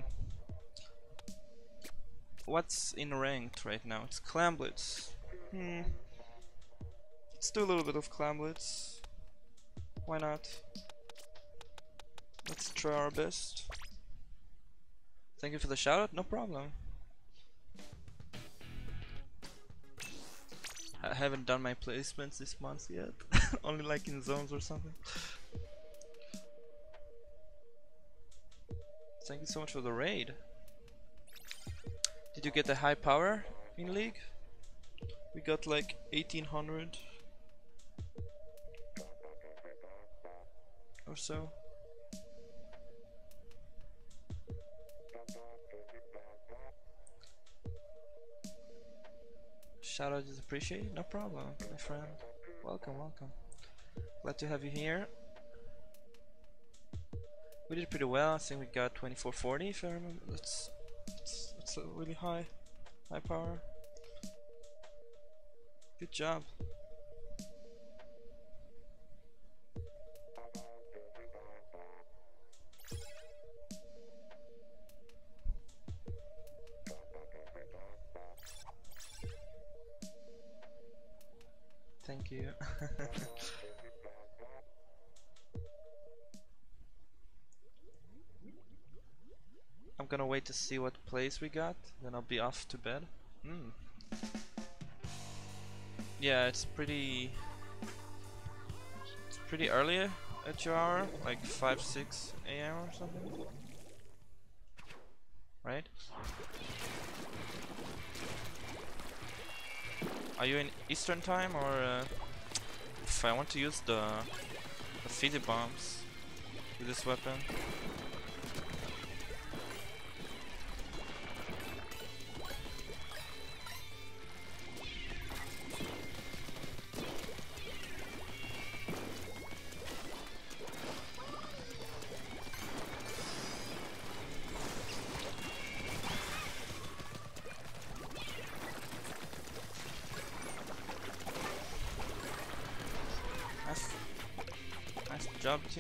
what's in ranked right now? It's Clam Blitz. Hmm. Let's do a little bit of Clam Blitz. Why not? Let's try our best. Thank you for the shout out, no problem. I haven't done my placements this month yet. Only like in zones or something. Thank you so much for the raid. Did you get the high power in League? We got like eighteen hundred or so. Shout out is appreciated. No problem, my friend. Welcome, welcome. Glad to have you here. We did pretty well. I think we got twenty-four forty if I remember. That's that's, that's a really high high power. Good job. Thank you. I'm gonna wait to see what place we got, then I'll be off to bed. Mm. Yeah, it's pretty it's pretty early at your hour, like five six A M or something. Right? Are you in Eastern time or uh, if I want to use the the Fizzy bombs with this weapon? Nice, nice job, team.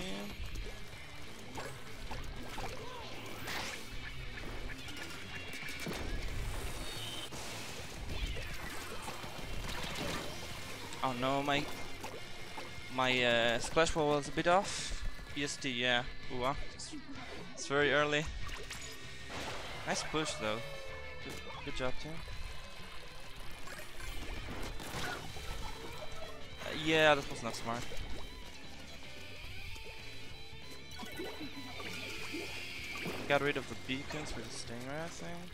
Oh no, my my uh, splash ball was a bit off. E S T, yeah. Ooh, uh, it's, it's very early. Nice push though. Good, good job, team. Uh, yeah, that was not smart. Got rid of the beacons with the stinger, I think.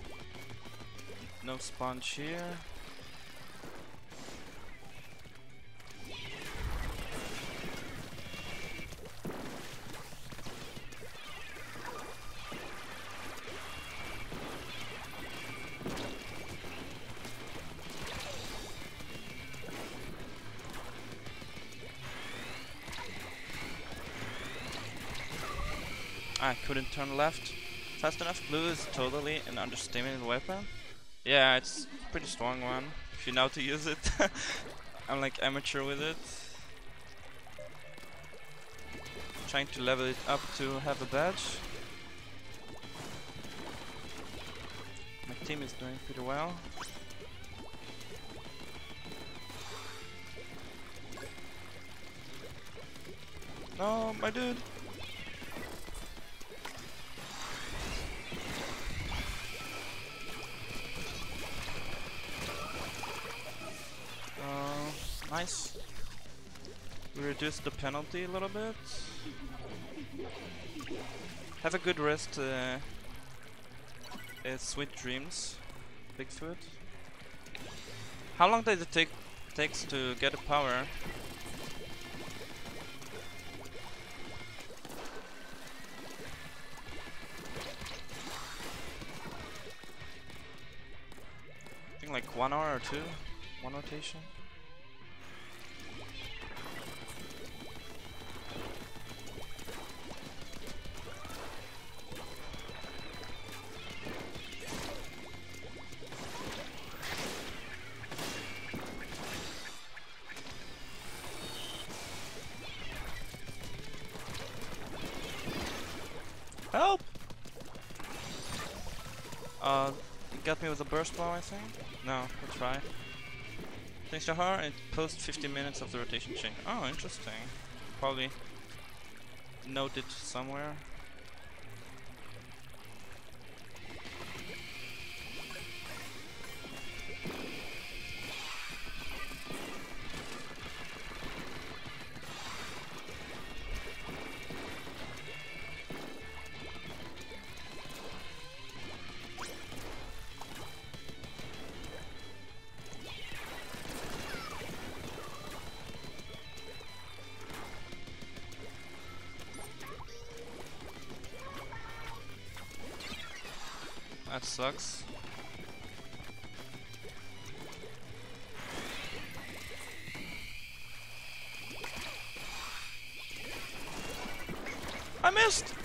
No sponge here. I couldn't turn left fast enough. Blue is totally an underestimated weapon. Yeah, it's a pretty strong one if you know how to use it. I'm like amateur with it. Trying to level it up to have a badge. My team is doing pretty well. No, my dude. Nice. We reduced the penalty a little bit. Have a good rest. Uh, uh, sweet dreams, Bigfoot. How long does it take takes to get a power? I think like one hour or two, one rotation. Help! Uh, it got me with a burst ball, I think. No, we'll try. Thanks to her, it post fifty minutes of the rotation chain. Oh, interesting. Probably noted somewhere. That sucks. I missed!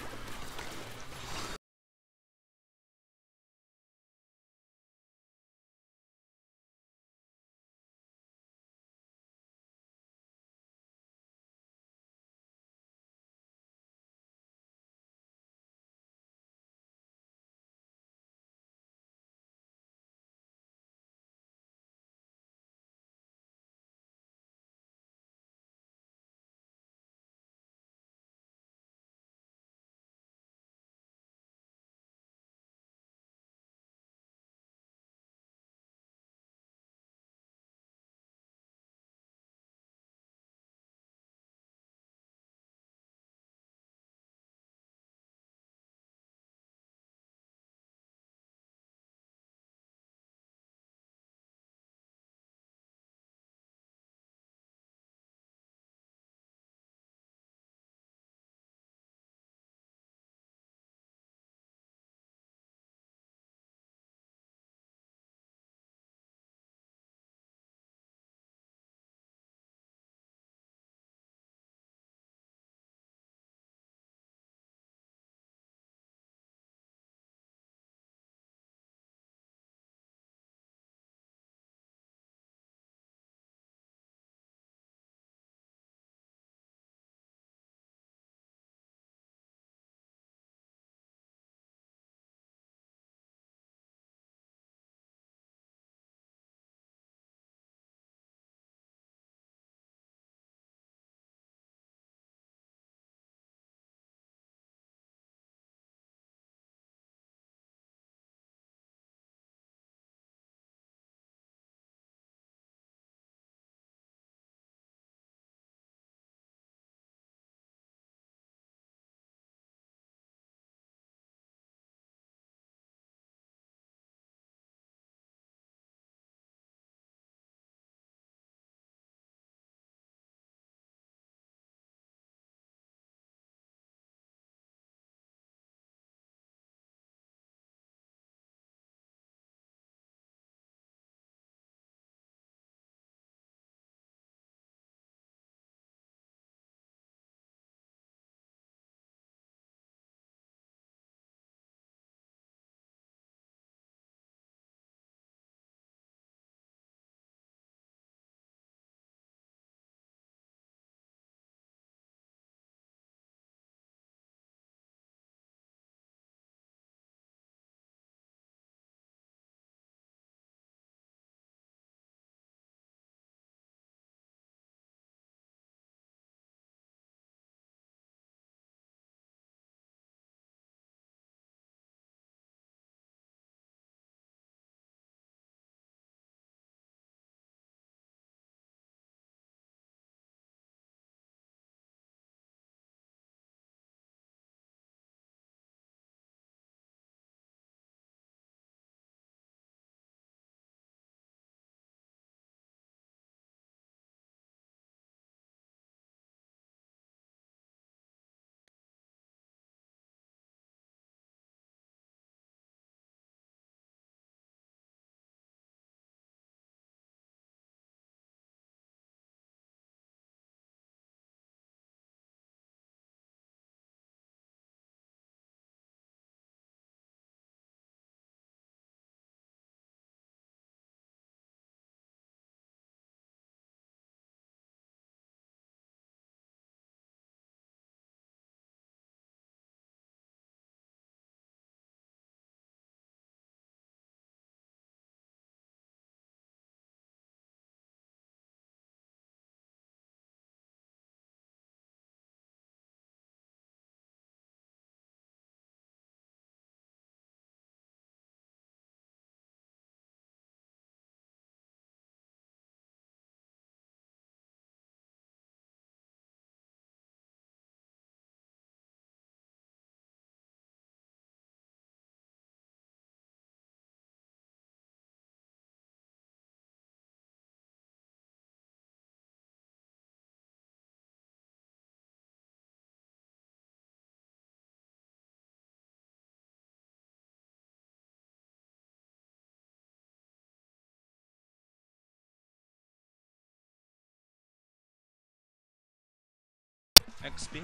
X P.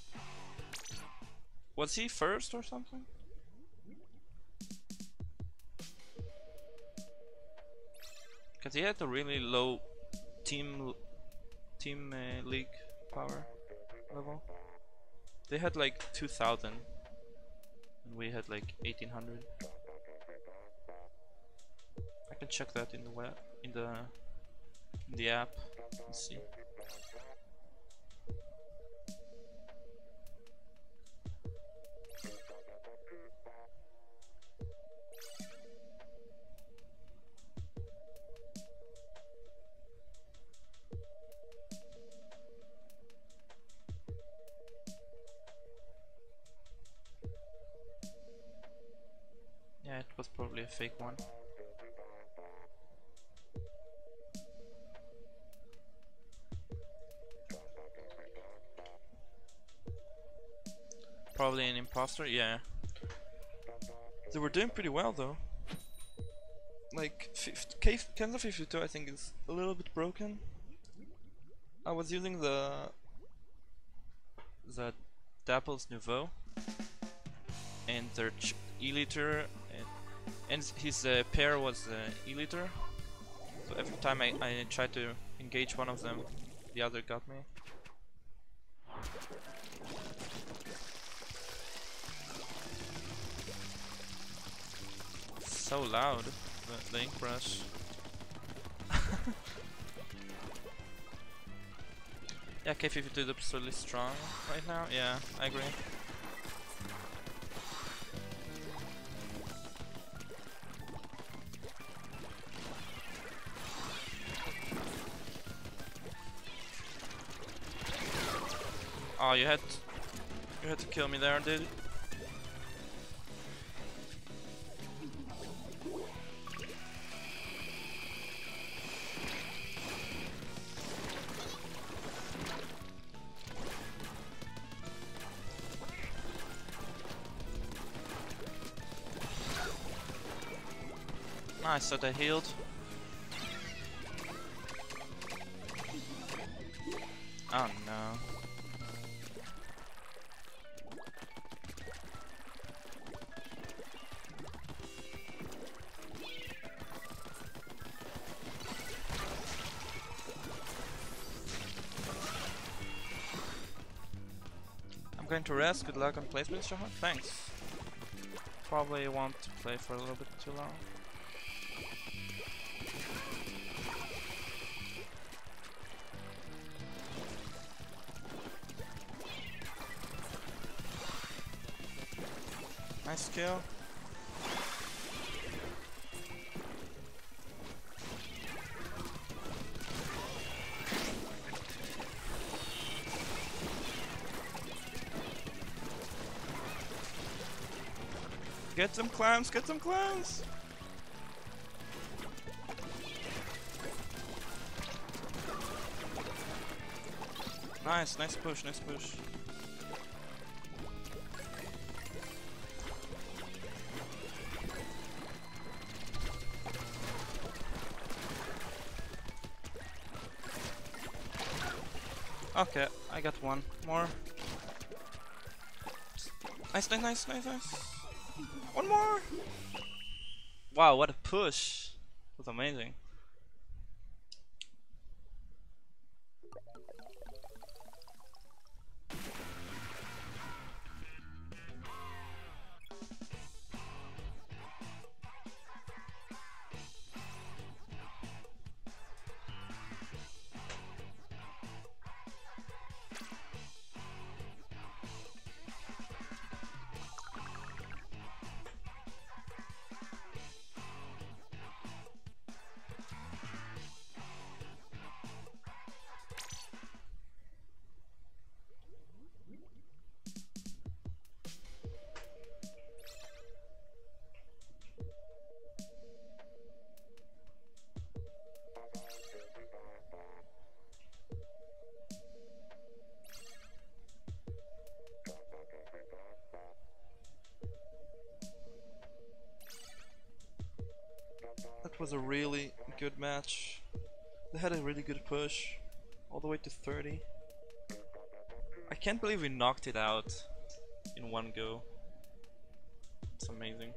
Was he first or something? Because he had a really low team team uh, league power level. They had like two thousand and we had like eighteen hundred. I can check that in the web, in the in the app. Let's see. Yeah, it was probably a fake one. Probably an imposter, yeah. They were doing pretty well though. Like, Kenzo fifty-two I think is a little bit broken. I was using the the Dapple's Nouveau and their E-liter, and, and his uh, pair was uh, E-liter. So every time I, I tried to engage one of them, the other got me. So loud, the, the ink brush. Yeah, K fifty-two is absolutely strong right now. Yeah, I agree. Oh, you had you had to kill me there, dude. Nice, so they healed. Oh no. I'm going to rest. Good luck on placement, Shahan. Thanks. Probably won't play for a little bit too long. Nice kill. Get some clams, get some clams! Nice, nice push, nice push. Okay, I got one more. Nice, nice, nice, nice, nice. One more! Wow, what a push! That was amazing. That was a really good match. They had a really good push, all the way to thirty. I can't believe we knocked it out in one go. It's amazing.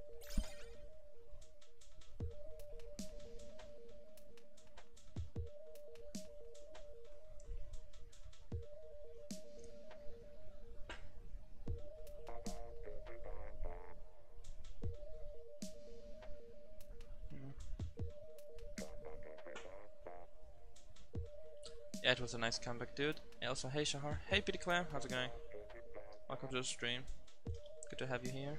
Yeah, it was a nice comeback, dude. Also, hey Shahar. Hey P D Clam, how's it going? Welcome to the stream. Good to have you here.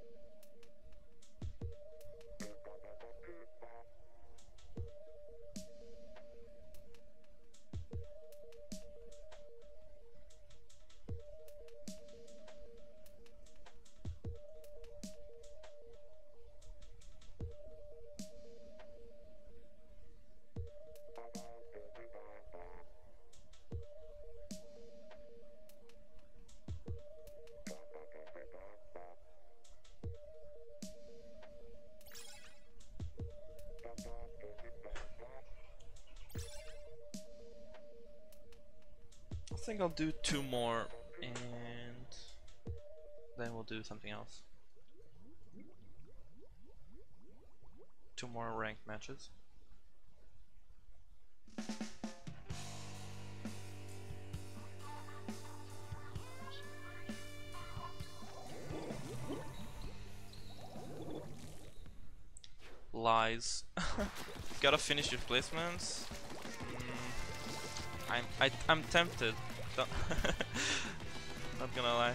I think I'll do two more and then we'll do something else. Two more ranked matches. Lies. Gotta finish your placements. I'm I, I'm tempted. Don't Not gonna lie.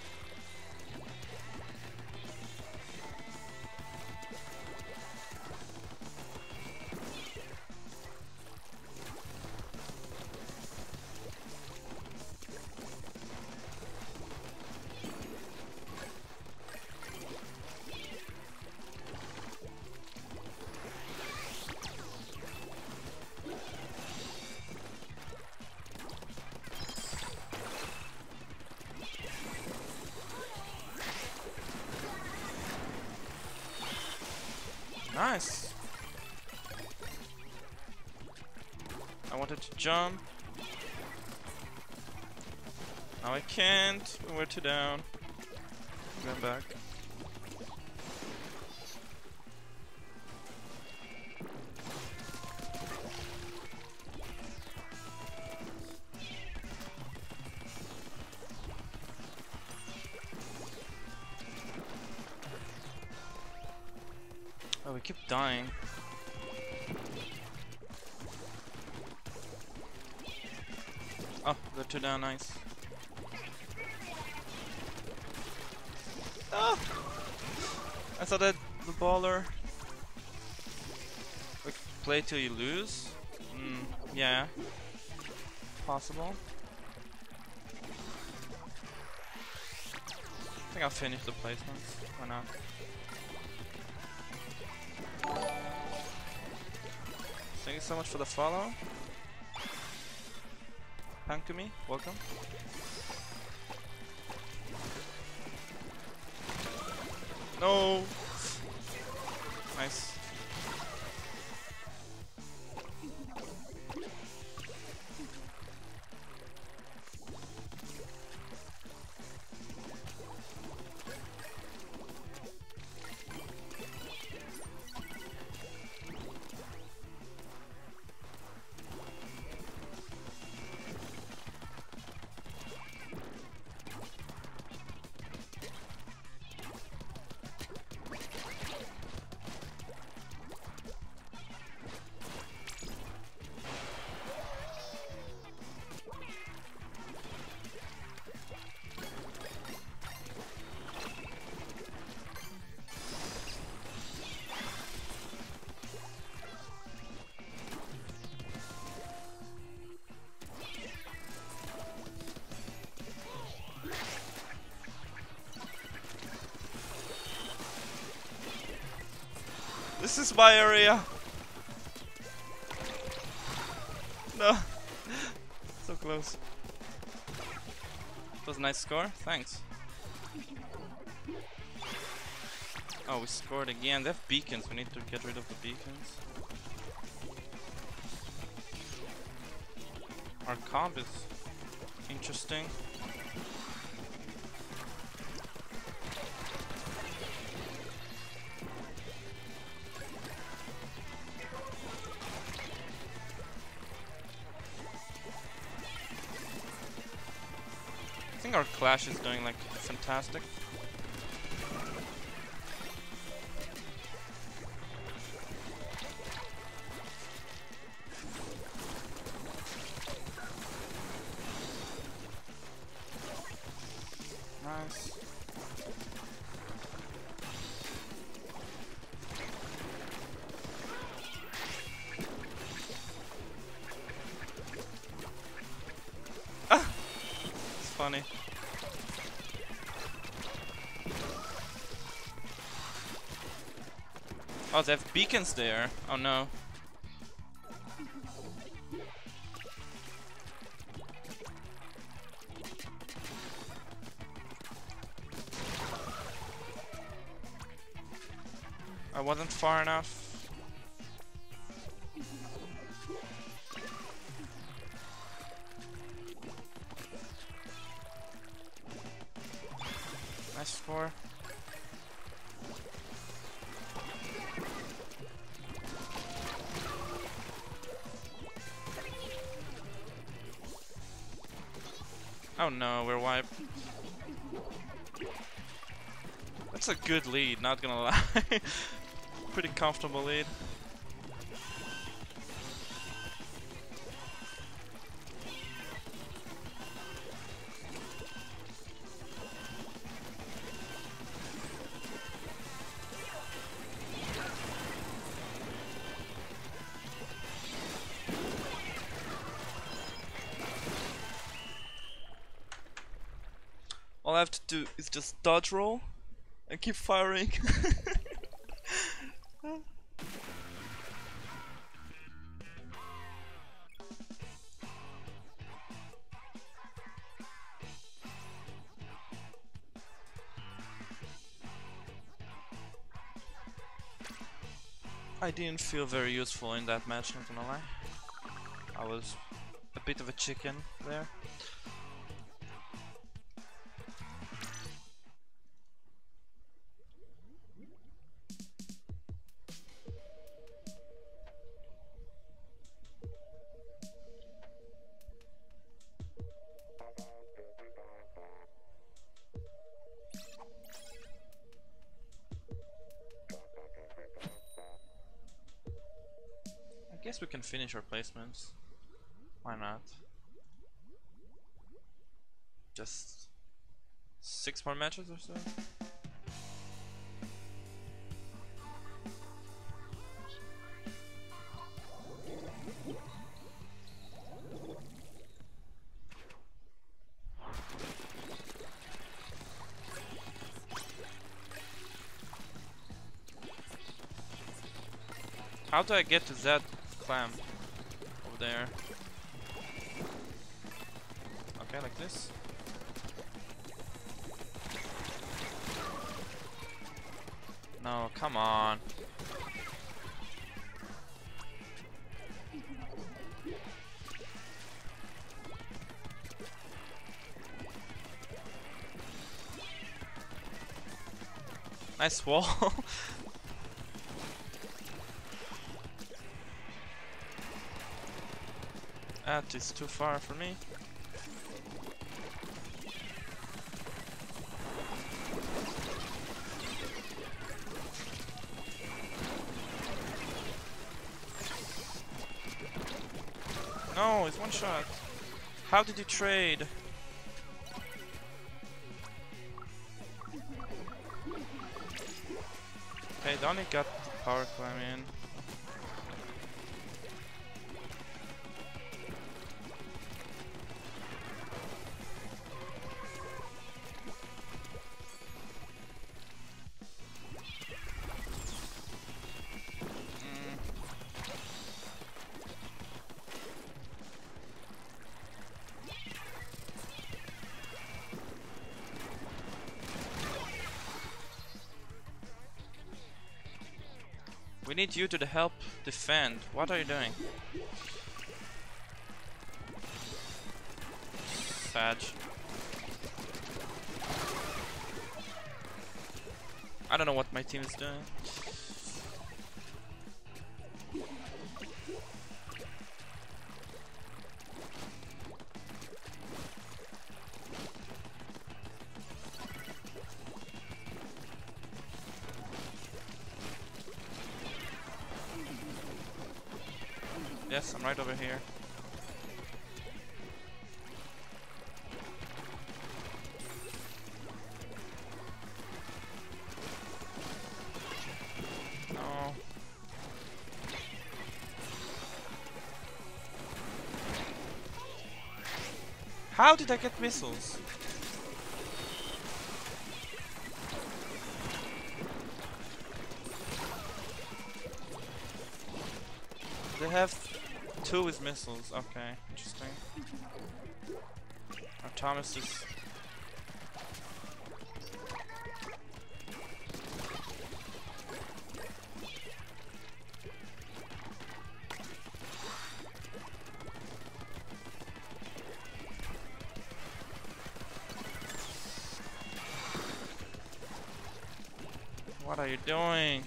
Nice. I wanted to jump. Now I can't. We're two down. I'm going back. Oh, we keep dying. Oh, they're two down, nice. Ah! I thought that the baller. Like, play till you lose? Mm, yeah. Possible. I think I'll finish the placements. Why not? Thank you so much for the follow. Pankumi, welcome. No! Nice. This is my area. No. So close. That was a nice score. Thanks. Oh, we scored again. They have beacons. We need to get rid of the beacons. Our comp is Interesting. I think our Clash is doing like fantastic. Nice. Ah! It's funny. Oh, they have beacons there. Oh no. I wasn't far enough. Nice score. Oh no, we're wiped. That's a good lead, not gonna lie. Pretty comfortable lead. All I have to do is just dodge roll and keep firing. I didn't feel very useful in that match, not gonna lie. I was a bit of a chicken there. I guess we can finish our placements. Why not? Just six more matches or so? How do I get to that clam over there? Okay, like this. No, come on. Nice wall. That is too far for me. No, it's one shot. How did you trade? Okay, Donnie got the power climb in. We need you to help defend. What are you doing? Fadge. I don't know what my team is doing. Yes, I'm right over here. No. How did I get missiles? They have two with missiles. Okay, interesting. Our Thomas is. What are you doing?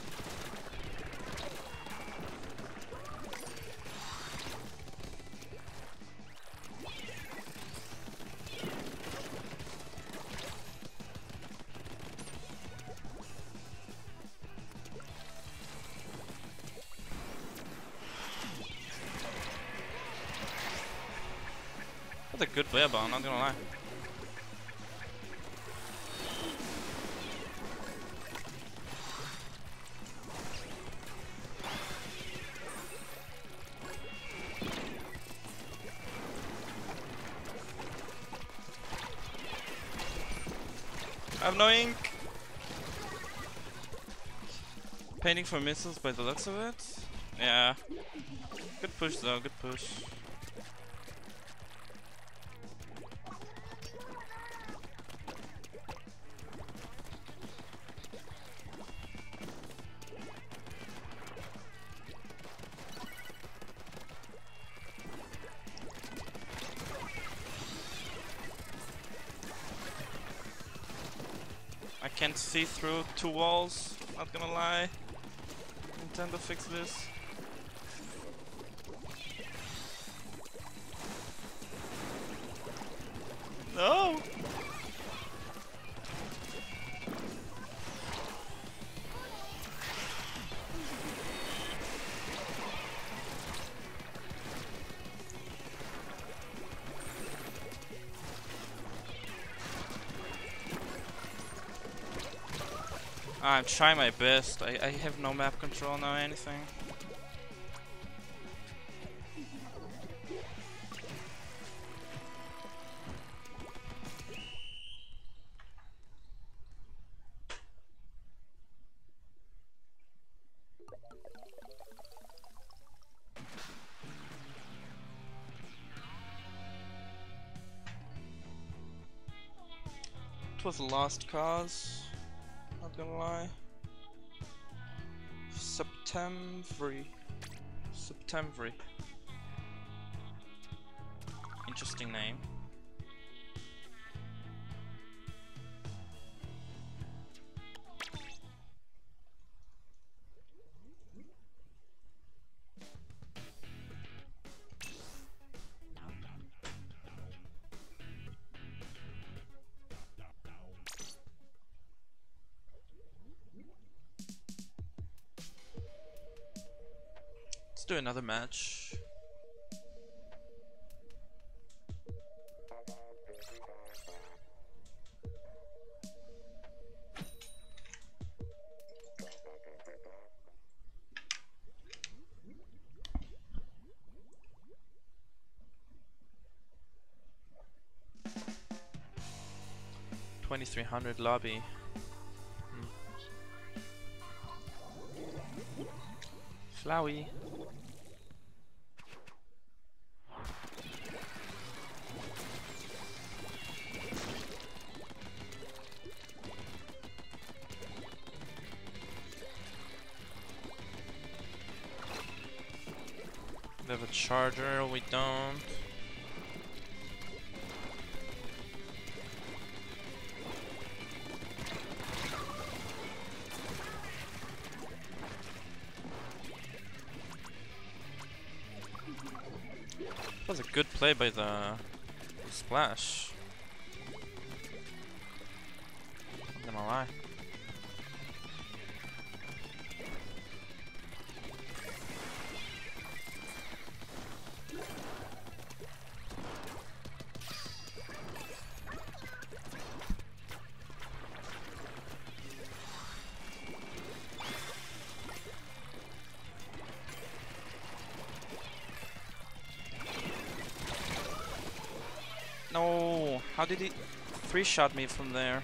That's a good bear ball, not gonna lie. I have no ink. Painting for missiles by the looks of it. Yeah. Good push though, good push. I can't see through two walls, not gonna lie. Nintendo, fix this. No! I'm trying my best. I, I have no map control now, anything. It was a lost cause. Not gonna lie. September. September. Interesting name. Let's do another match. twenty-three hundred lobby. Hmm. Flowey. We have a charger, we don't. That was a good play by the, the Splash. Not gonna lie. No, how did he three shot me from there?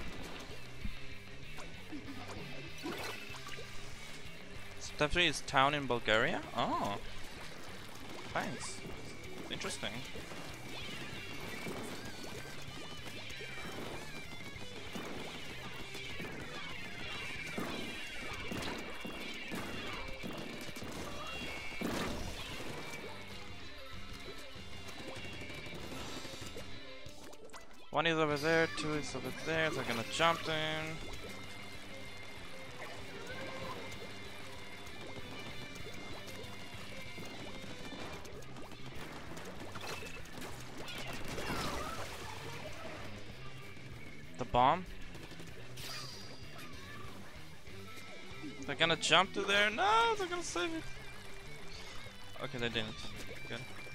Definitely is town in Bulgaria? Oh, thanks. Interesting. One is over there, two is over there, so I'm gonna jump in. The bomb? They're gonna jump to there? No, they're gonna save it. Okay, they didn't. Good.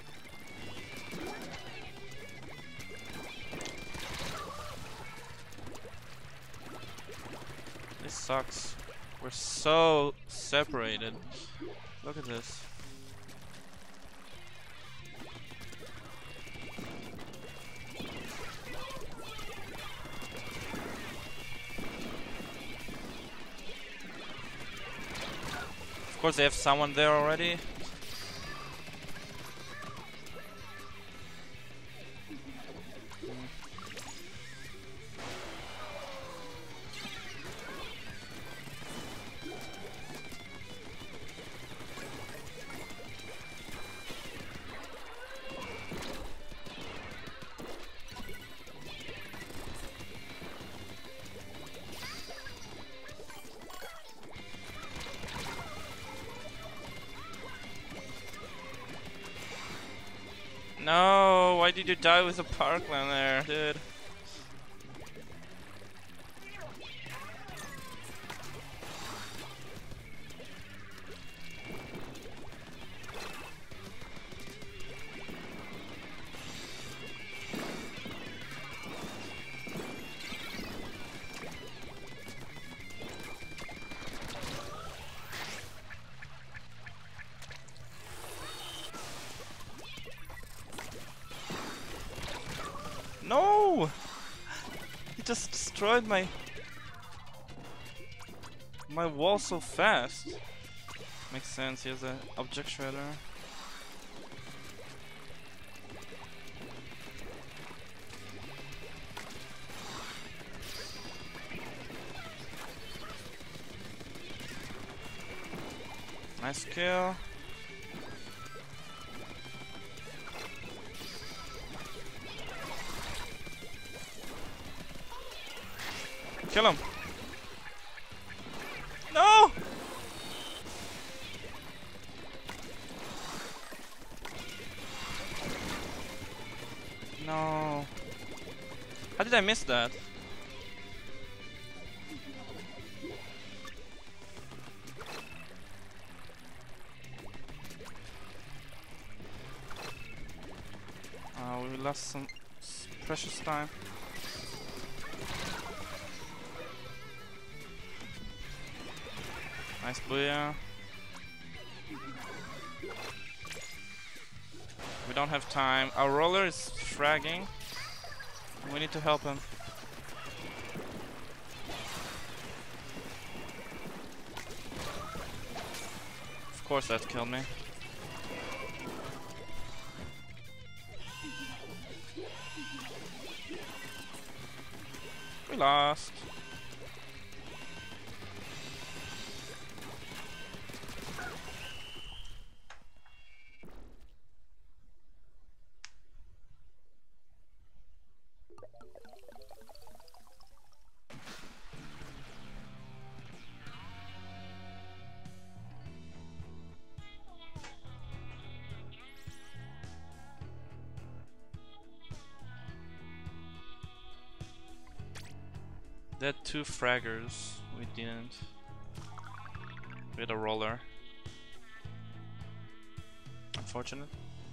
This sucks. We're so separated. Look at this. Of course they have someone there already. No, why did you die with a parkland there, dude? No! He just destroyed my my wall so fast. Makes sense, he has an object shredder. Nice kill. Kill him. No! No. How did I miss that? Uh, we lost some precious time. Nice booyah. We don't have time. Our roller is fragging. We need to help him. Of course that killed me. We lost. They had two fraggers. We didn't. We had a roller. Unfortunate.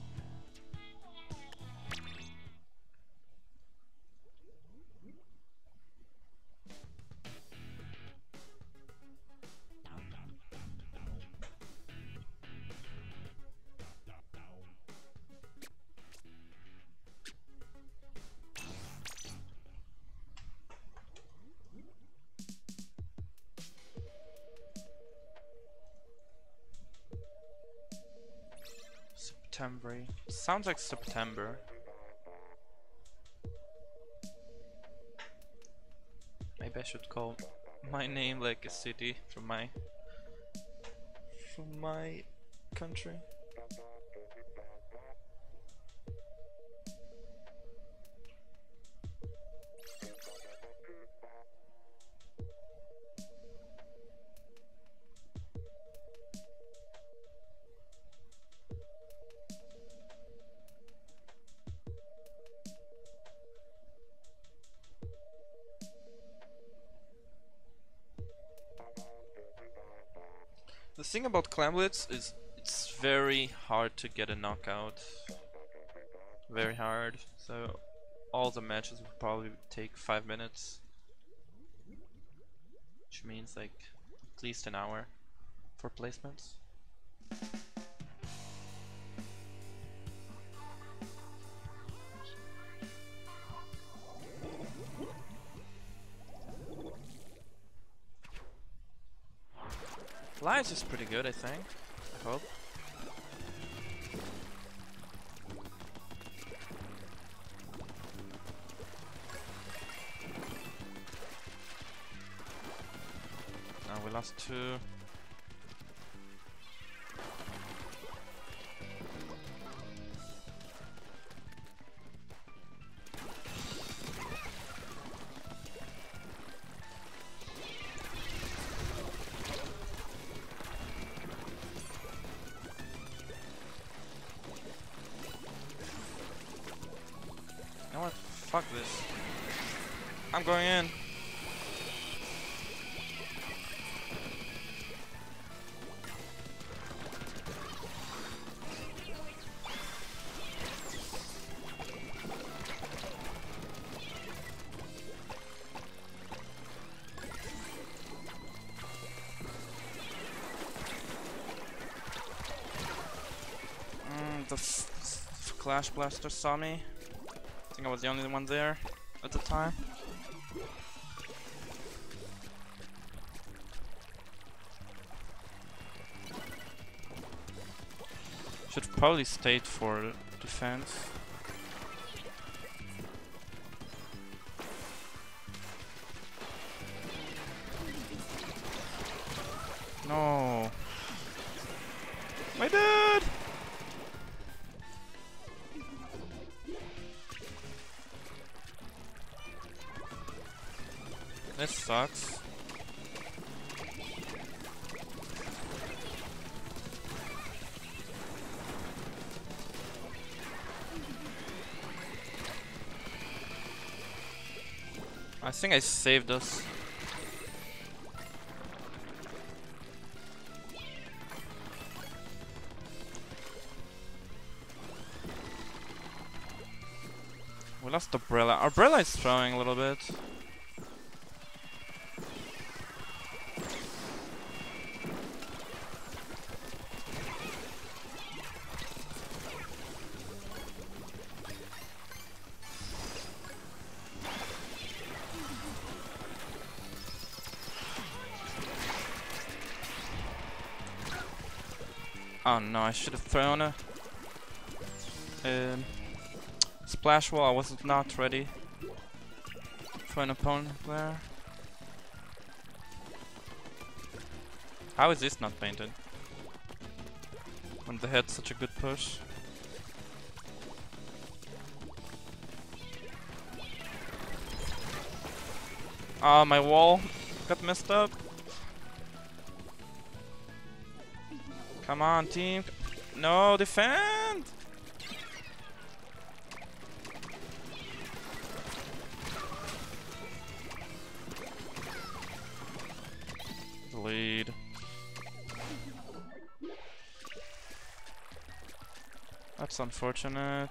September. Sounds like September. Maybe I should call my name like a city from my from my country. The thing about Clan Blitz is it's very hard to get a knockout. Very hard. So all the matches will probably take five minutes. Which means like at least an hour for placements. Lives is pretty good, I think. I hope. Now we lost two. You know what? Fuck this. I'm going in. Mm, the f f Clash Blaster saw me. I think I was the only one there at the time. Should probably stayed for defense. No. My dude! This sucks. I think I saved us. We lost Umbrella. Umbrella is throwing a little bit. Oh no, I should have thrown a um, splash wall. I was not ready for an opponent there. How is this not painted? When they had such a good push. Ah, uh, my wall got messed up. Come on, team. No, defend! That's unfortunate.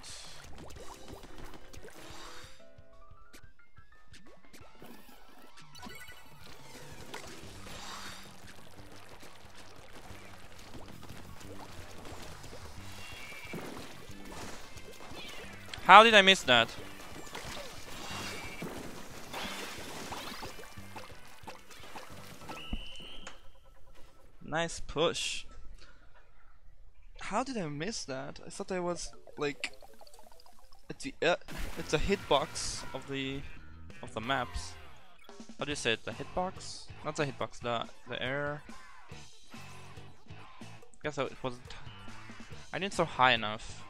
How did I miss that? Nice push. How did I miss that? I thought I was like at the uh, at the hitbox of the of the maps. How do you say it? The hitbox? Not the hitbox. The the air. Guess it wasn't. I didn't throw high enough.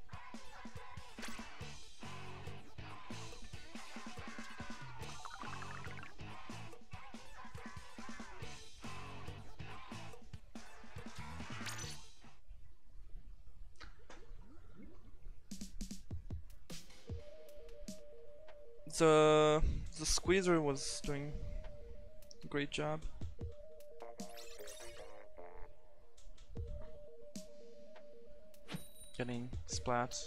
The the squeezer was doing a great job. Getting splats.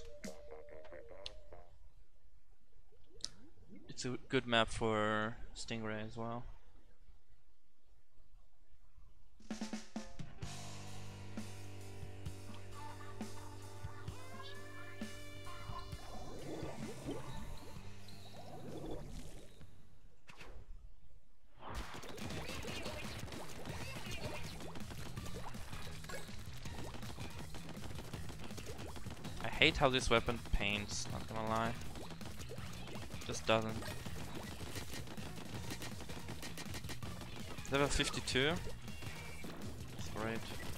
It's a good map for Stingray as well. I hate how this weapon paints, not gonna lie. Just doesn't. Level fifty-two. That's great.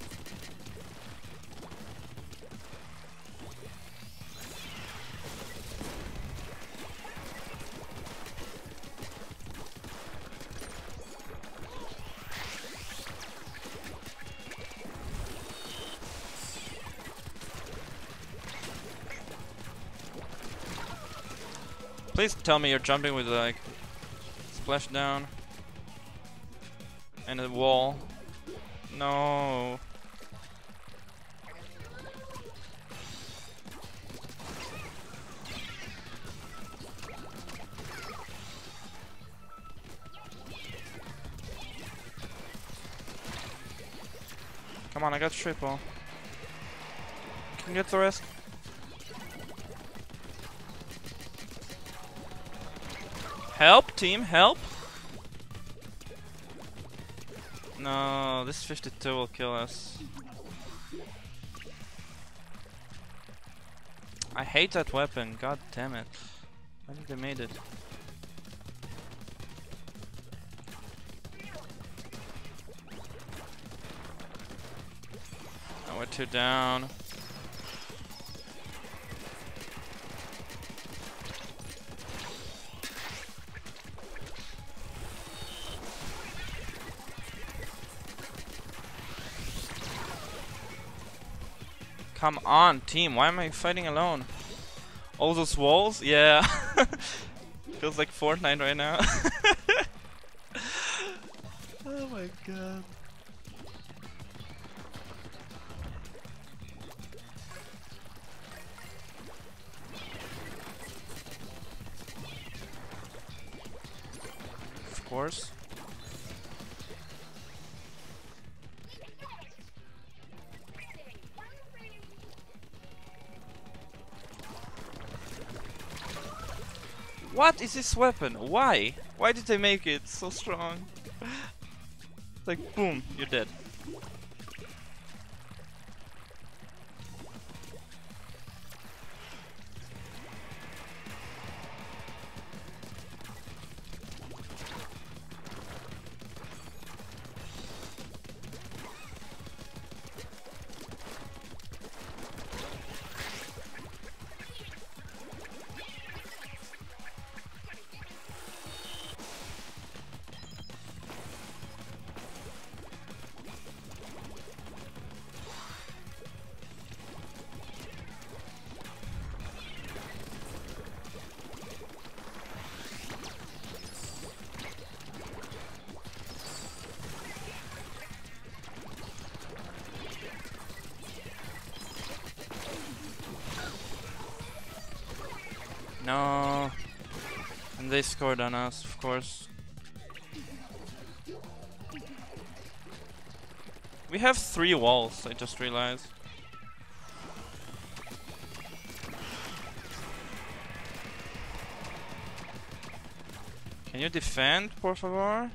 Please tell me you're jumping with like splash down and a wall. No. Come on, I got triple. Can you get the rest? Help, team, help! No, this fifty-two will kill us. I hate that weapon, god damn it. I think they made it. Now we're two down. Come on, team, why am I fighting alone? All those walls? Yeah. Feels like Fortnite right now. Oh my god. Of course. What is this weapon? Why? Why did they make it so strong? Like, boom, you're dead. No. And they scored on us, of course. We have three walls, I just realized. Can you defend, por favor?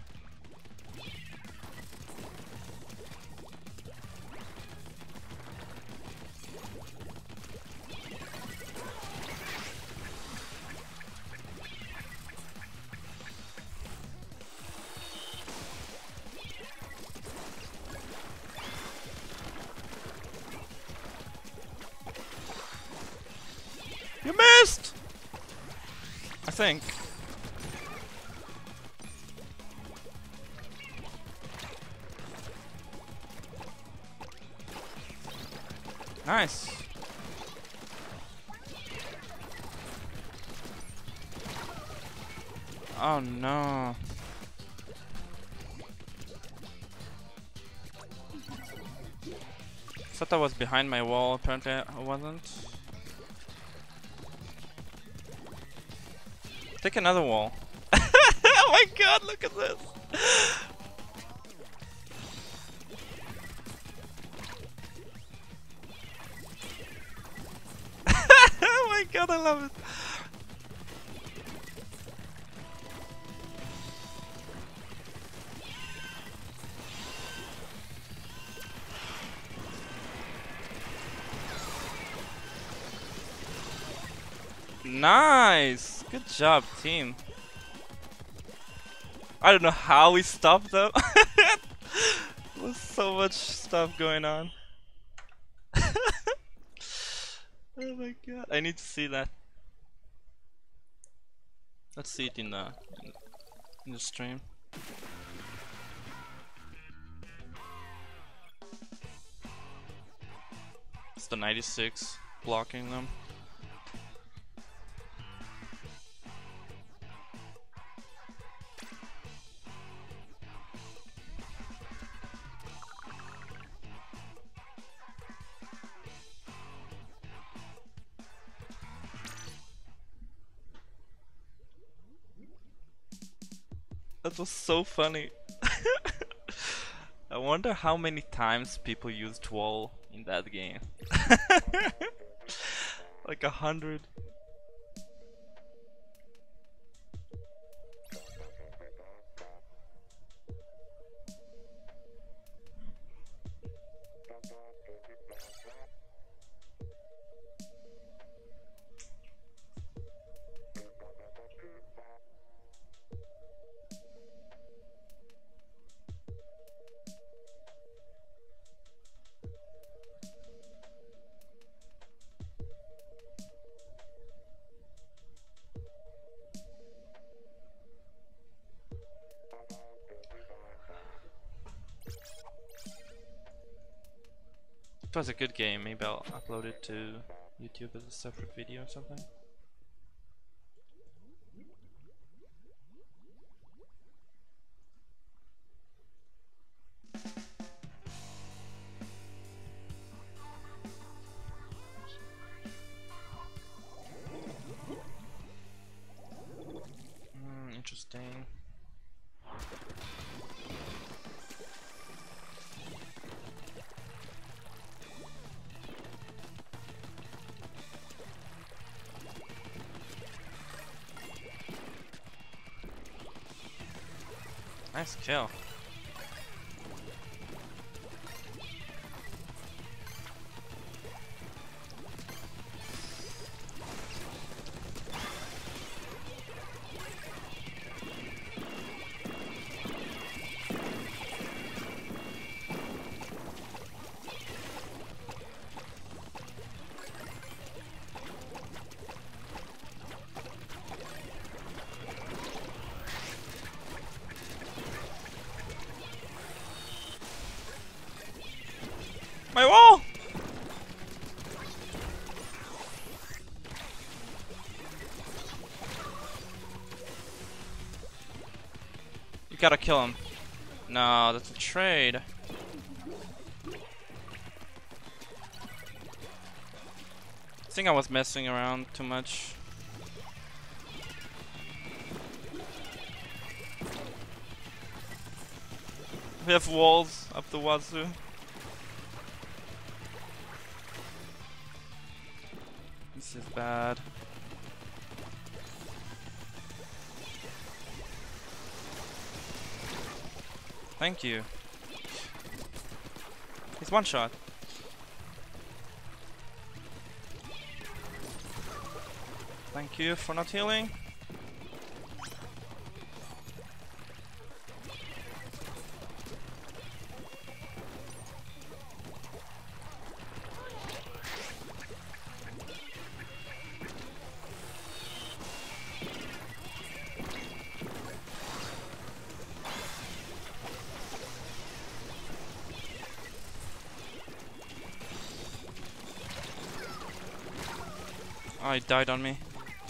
You missed! I think. Nice. Oh no. Thought I was behind my wall, apparently I wasn't. Take another wall. Oh my god, look at this! Oh my god, I love it! Nice! Good job, team. I don't know how we stopped them. There's so much stuff going on. Oh my god, I need to see that. Let's see it in the in, in the stream. It's the ninety-six blocking them. That was so funny. I wonder how many times people used wall in that game. Like a hundred. It was a good game. Maybe I'll upload it to YouTube as a separate video or something. Hmm, interesting. Nice kill. My wall! You gotta kill him. No, that's a trade. I think I was messing around too much. We have walls up the wazoo. This is bad. Thank you. He's one shot. Thank you for not healing. Oh, he died on me.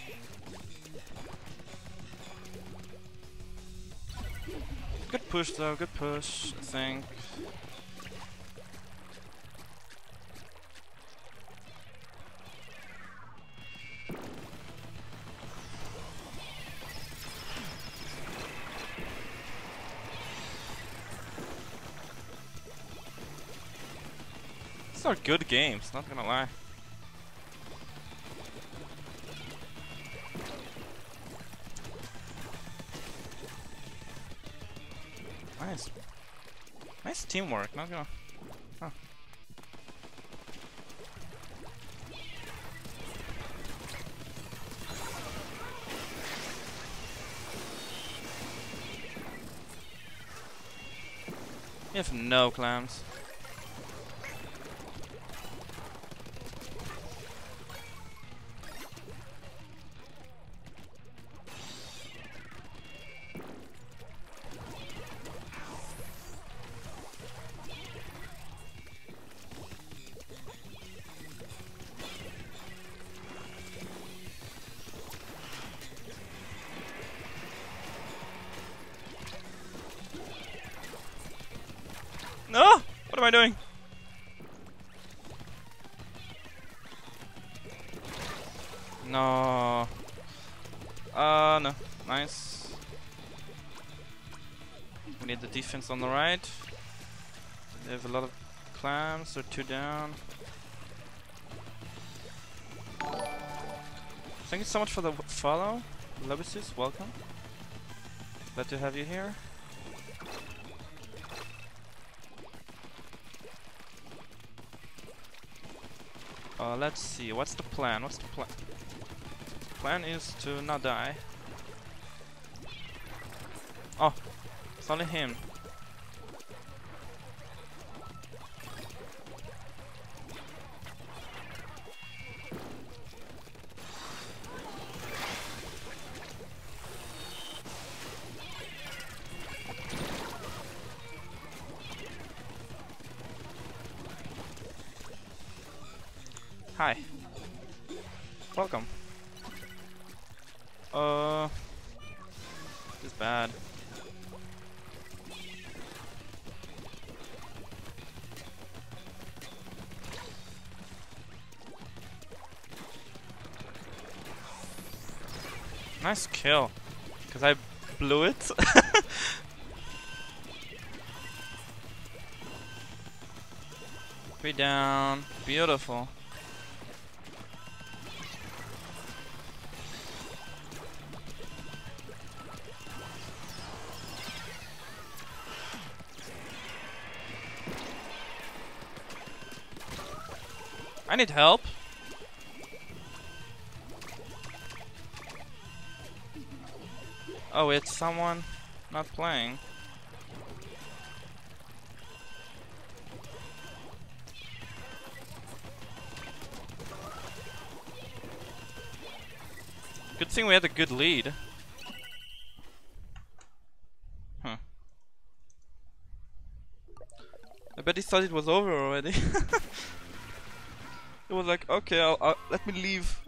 Good push though, good push, I think. These are good games, not gonna lie. Nice. Nice teamwork, not gonna... Huh. You have no clams. No! What am I doing? No. Uh, no. Nice. We need the defense on the right. They have a lot of clams, they're two down. Thank you so much for the follow. Lobisis, welcome. Glad to have you here. Uh, let's see, what's the plan? What's the plan? Plan is to not die. Oh, it's only him. Hi. Welcome. Uh, this is bad. Nice kill, because I blew it. Three down, beautiful. I need help. Oh, it's someone not playing. Good thing we had a good lead. Huh. I bet he thought it was over already. It was like, okay, I'll, I'll, let me leave.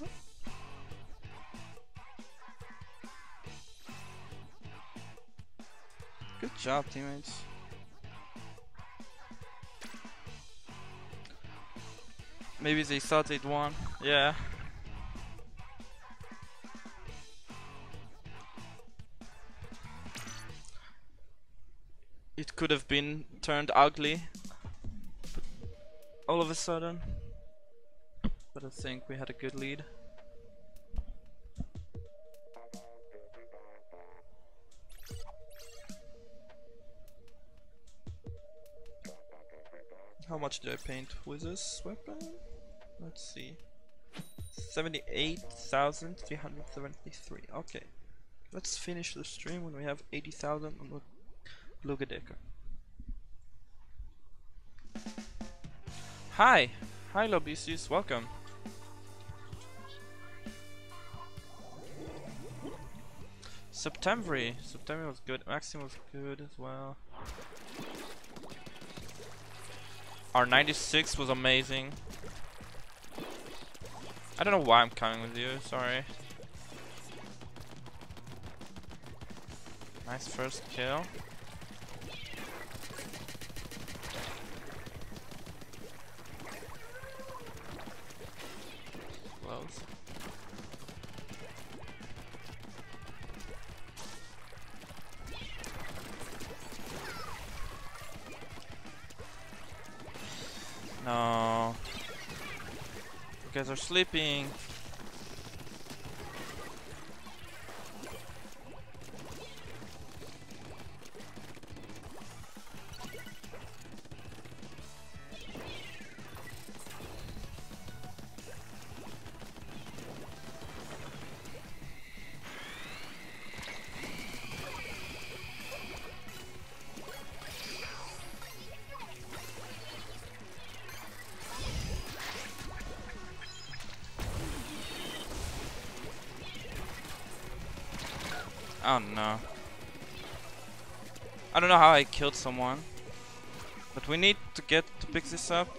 Good job, teammates. Maybe they thought they'd won. Yeah. it could have been turned ugly all of a sudden. But I think we had a good lead. How much did I paint with this weapon? Let's see. seventy-eight thousand three hundred seventy-three. Okay. Let's finish the stream when we have eighty thousand on the Lugadeca. Hi! Hi Lobisius, welcome. September. September was good. Maxim was good as well. Our ninety-six was amazing. I don't know why I'm coming with you, sorry. Nice first kill. Close. No. You guys are sleeping. Oh no. I don't know how I killed someone. But we need to get to pick this up.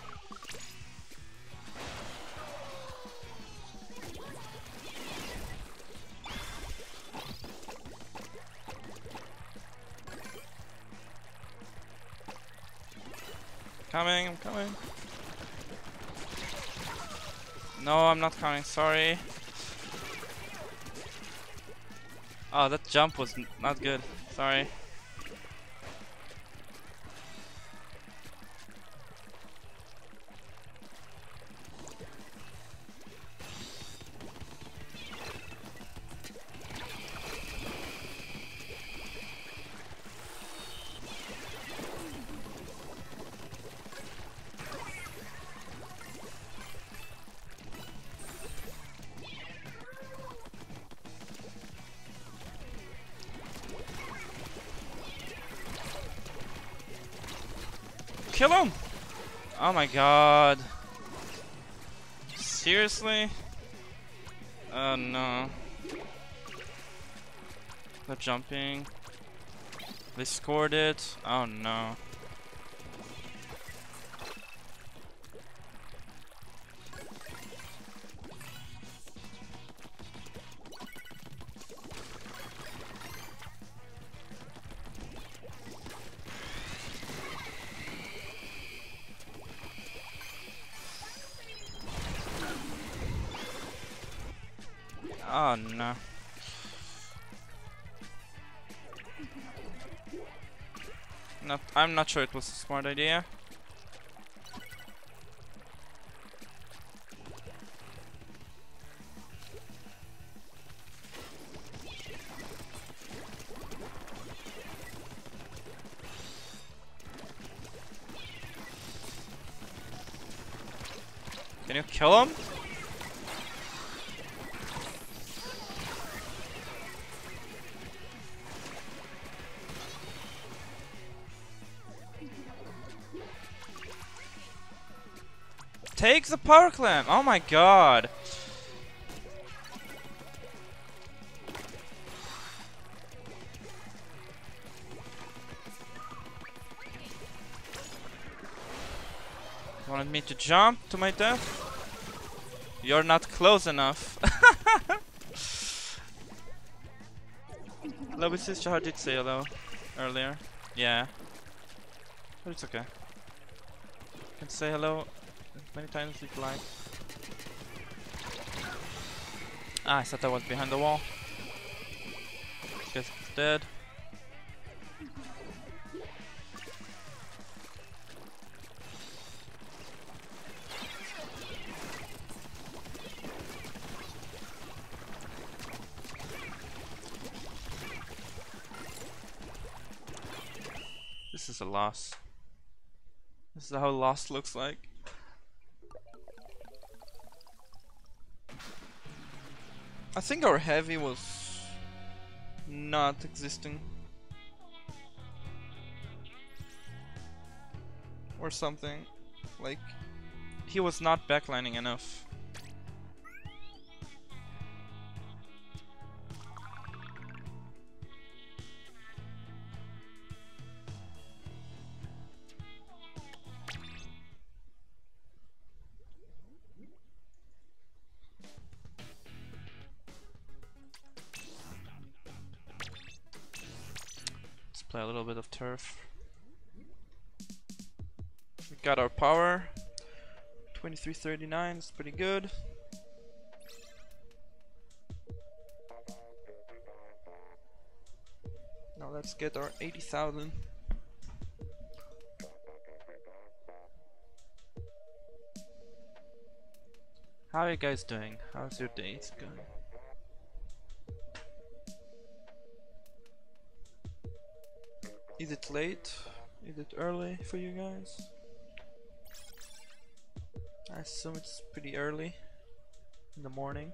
Coming, I'm coming. No, I'm not coming, sorry. Oh, that jump was n not good. Sorry. Kill him! Oh my god. Seriously? Oh no. They're jumping. They scored it. Oh no. Oh no. Not, I'm not sure it was a smart idea. Can you kill him? Take the power clamp! Oh my god! Wanted me to jump to my death? You're not close enough. Lobby sister, how did you say hello earlier? Yeah. But it's okay. You can say hello as many times as you like. Ah, I thought I was behind the wall. Guess it's dead. This is a loss. This is how loss looks like. I think our heavy was not existing. Or something. Like, he was not backlining enough. Let's play a little bit of turf. We got our power. twenty-three thirty-nine is pretty good. Now let's get our eighty thousand. How are you guys doing? How's your days going? Is it late? Is it early for you guys? I assume it's pretty early in the morning.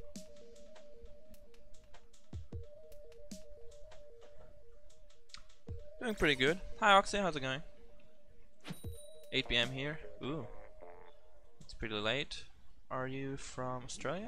Doing pretty good. Hi Oxy, how's it going? eight P M here. Ooh, it's pretty late. Are you from Australia?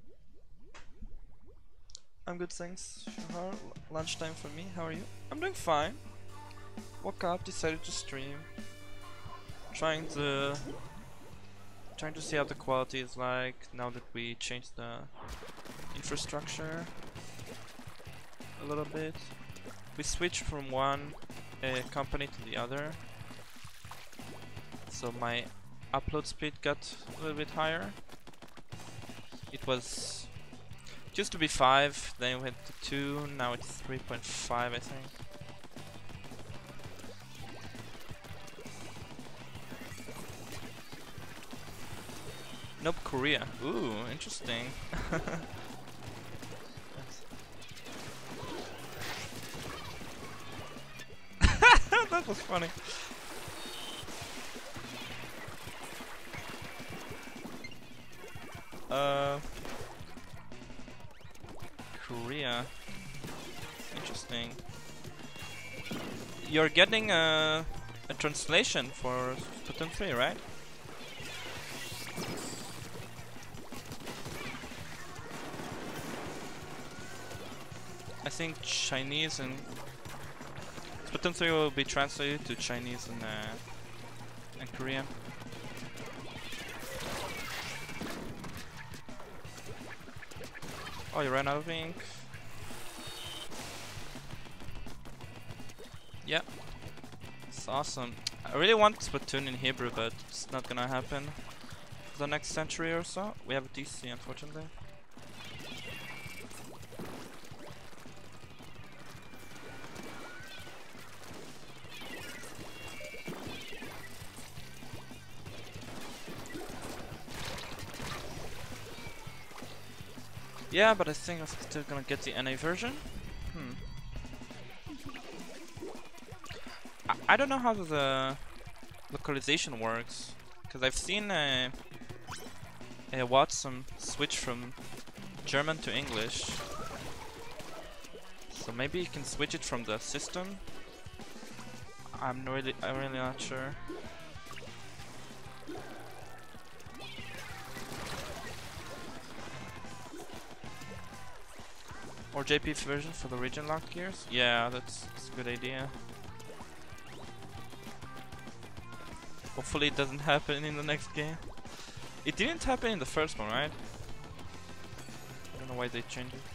I'm good, thanks. Shahar. Lunchtime for me. How are you? I'm doing fine. Woke up, decided to stream. Trying to trying to see how the quality is like now that we changed the infrastructure a little bit. We switched from one uh, company to the other, so my upload speed got a little bit higher. It was it used to be five, then it went to two, now it's three point five, I think. Nope, Korea. Ooh, interesting. That was funny. Uh, Korea. Interesting. You're getting a, a translation for Splatoon three, right? I think Chinese and Splatoon three will be translated to Chinese and uh, and Korean. Oh, you ran out of ink. Yeah, it's awesome. I really want Splatoon in Hebrew, but it's not gonna happen for the next century or so. We have a D C, unfortunately. Yeah, but I think I'm still gonna get the N A version. Hmm. I, I don't know how the localization works, because I've seen uh, uh, Watson switch from German to English. So maybe you can switch it from the system. I'm really, I'm really not sure. Or J P version for the region locked gears? Yeah, that's, that's a good idea. Hopefully it doesn't happen in the next game. It didn't happen in the first one, right? I don't know why they changed it.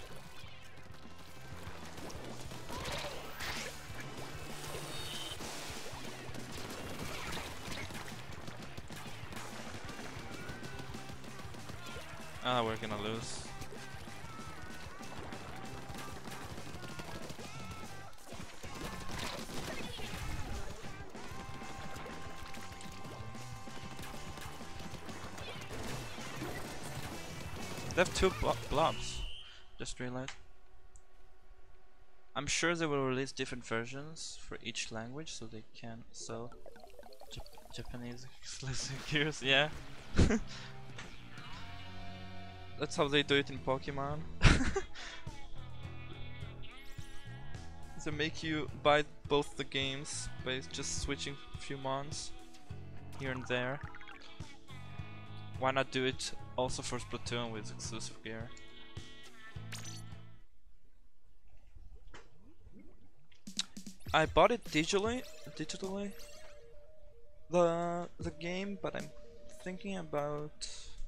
Ah, we're gonna lose. They have two blo blobs. Just realized. I'm sure they will release different versions for each language so they can sell Jap Japanese exclusive gears, yeah. That's how they do it in Pokemon. They make you buy both the games by just switching a few mons here and there. Why not do it also for Splatoon with exclusive gear? I bought it digitally, digitally, the the game, but I'm thinking about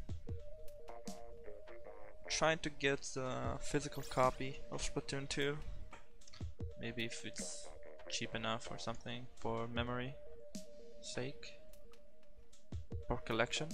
trying to get the physical copy of Splatoon two. Maybe if it's cheap enough or something for memory sake, for collection.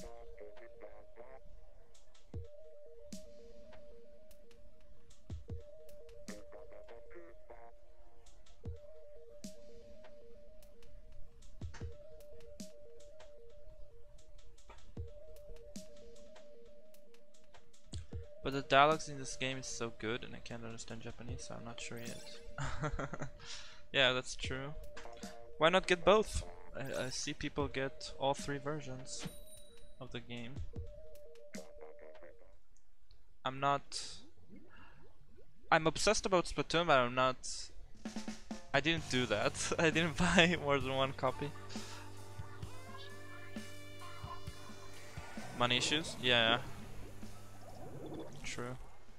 But the dialogues in this game is so good and I can't understand Japanese, so I'm not sure yet. Yeah, that's true. Why not get both? I, I see people get all three versions of the game. I'm not... I'm obsessed about Splatoon, but I'm not... I didn't do that. I didn't buy more than one copy. Money issues? Yeah. True.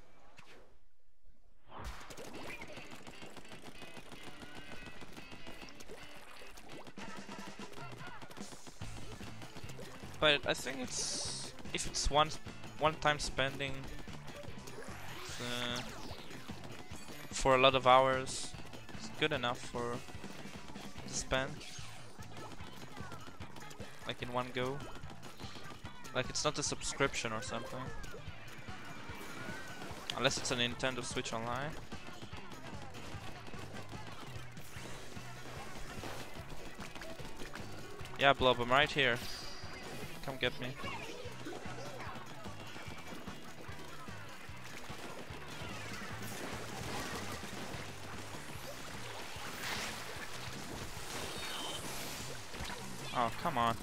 But I think it's... if it's one one time spending uh, for a lot of hours, it's good enough for to spend like in one go. Like it's not a subscription or something. Unless it's a Nintendo Switch Online. Yeah, Blob, I'm right here. Come get me. Oh, come on.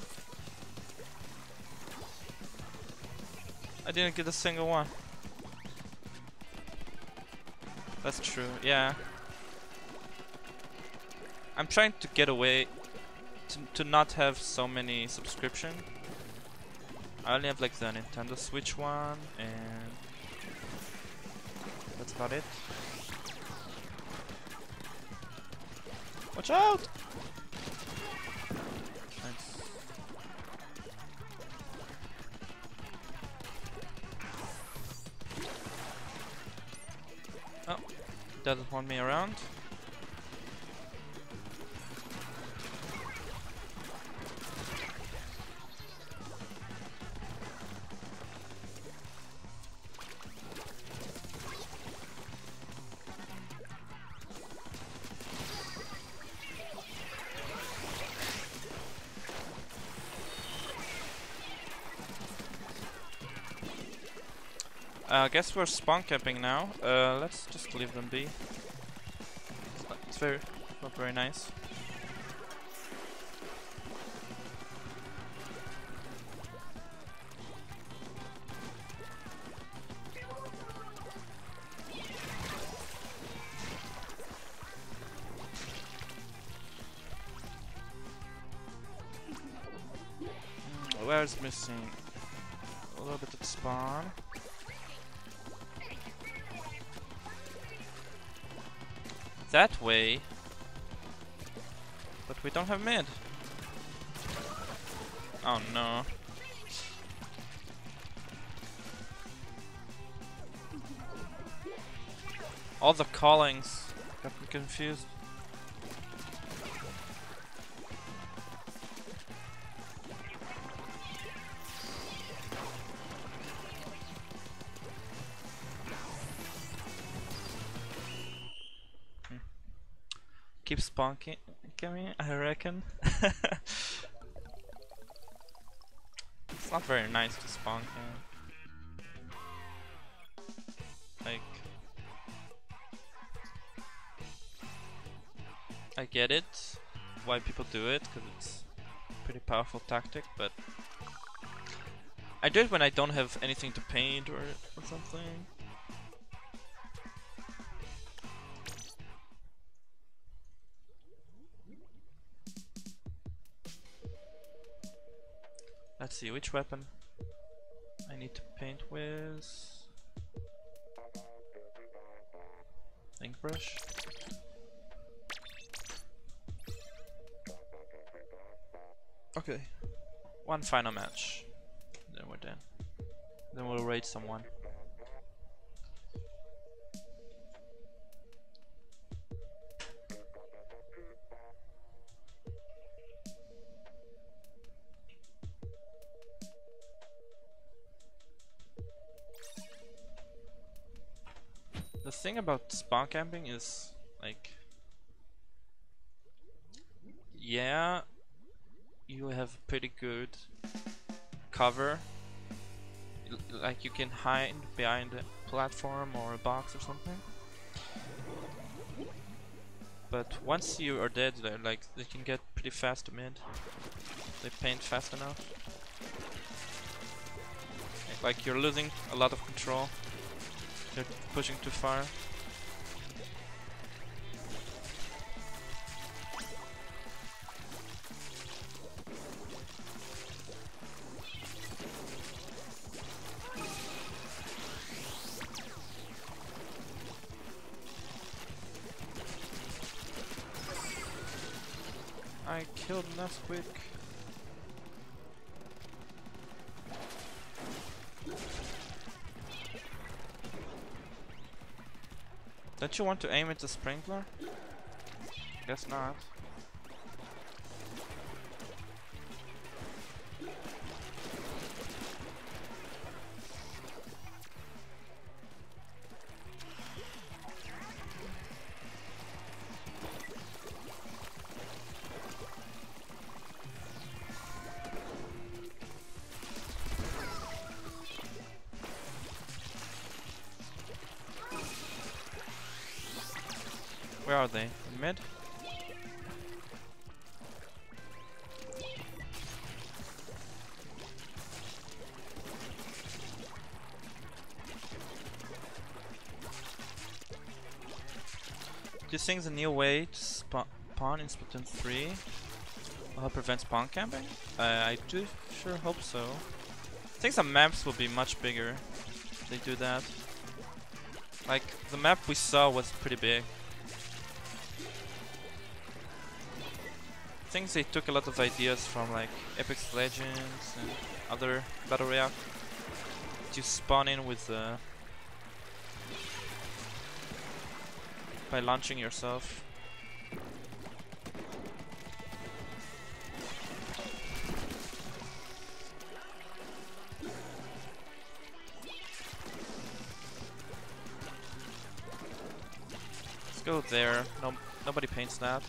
I didn't get a single one. That's true, yeah. I'm trying to get away to, to not have so many subscription. I only have like the Nintendo Switch one and that's about it. Watch out! Nice. Oh, doesn't want me around. I uh, guess we're spawn camping now. Uh, let's just leave them be. It's, not, it's very, not very nice. Mm, where's missing? A little bit of spawn. That way, but we don't have mid. Oh no. All the callings got me confused. Keep spawning, I reckon. It's not very nice to spawn here. Like, I get it, why people do it, because it's a pretty powerful tactic, but I do it when I don't have anything to paint or, or something. Let's see, which weapon I need to paint with? Ink brush. Okay, one final match, then we're done. Then we'll raid someone. The thing about spawn camping is, like, yeah, you have pretty good cover. L like you can hide behind a platform or a box or something. But once you are dead, they're like they can get pretty fast to mid. They paint fast enough. Like you're losing a lot of control. You're pushing too far. I killed Nesquik. Don't you want to aim at the sprinkler? Guess not. Where are they? In mid? Do you think the new way to spawn in Splatoon three will help prevent spawn camping? Uh, I do sure hope so. I think some maps will be much bigger if they do that. Like, the map we saw was pretty big. I think they took a lot of ideas from like Apex Legends and other battle royale. You spawn in with uh, by launching yourself. Let's go there. No, nobody paints that.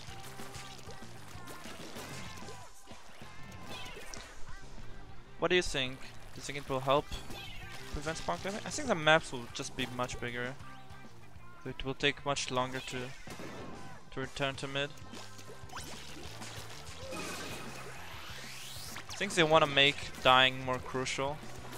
What do you think? Do you think it will help prevent spawn camping? I think the maps will just be much bigger. So it will take much longer to to return to mid. I think they want to make dying more crucial.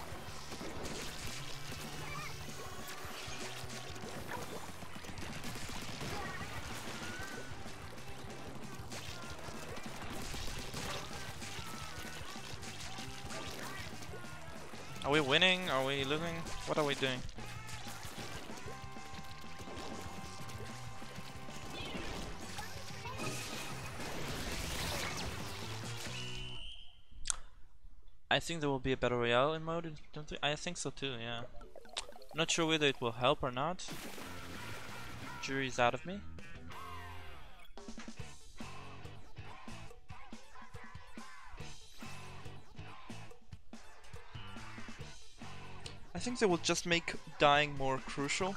Are we winning? Are we losing? What are we doing? I think there will be a battle royale in mode in Splatoon three. I think so too, yeah. I'm not sure whether it will help or not. Jury's out of me. I think they will just make dying more crucial.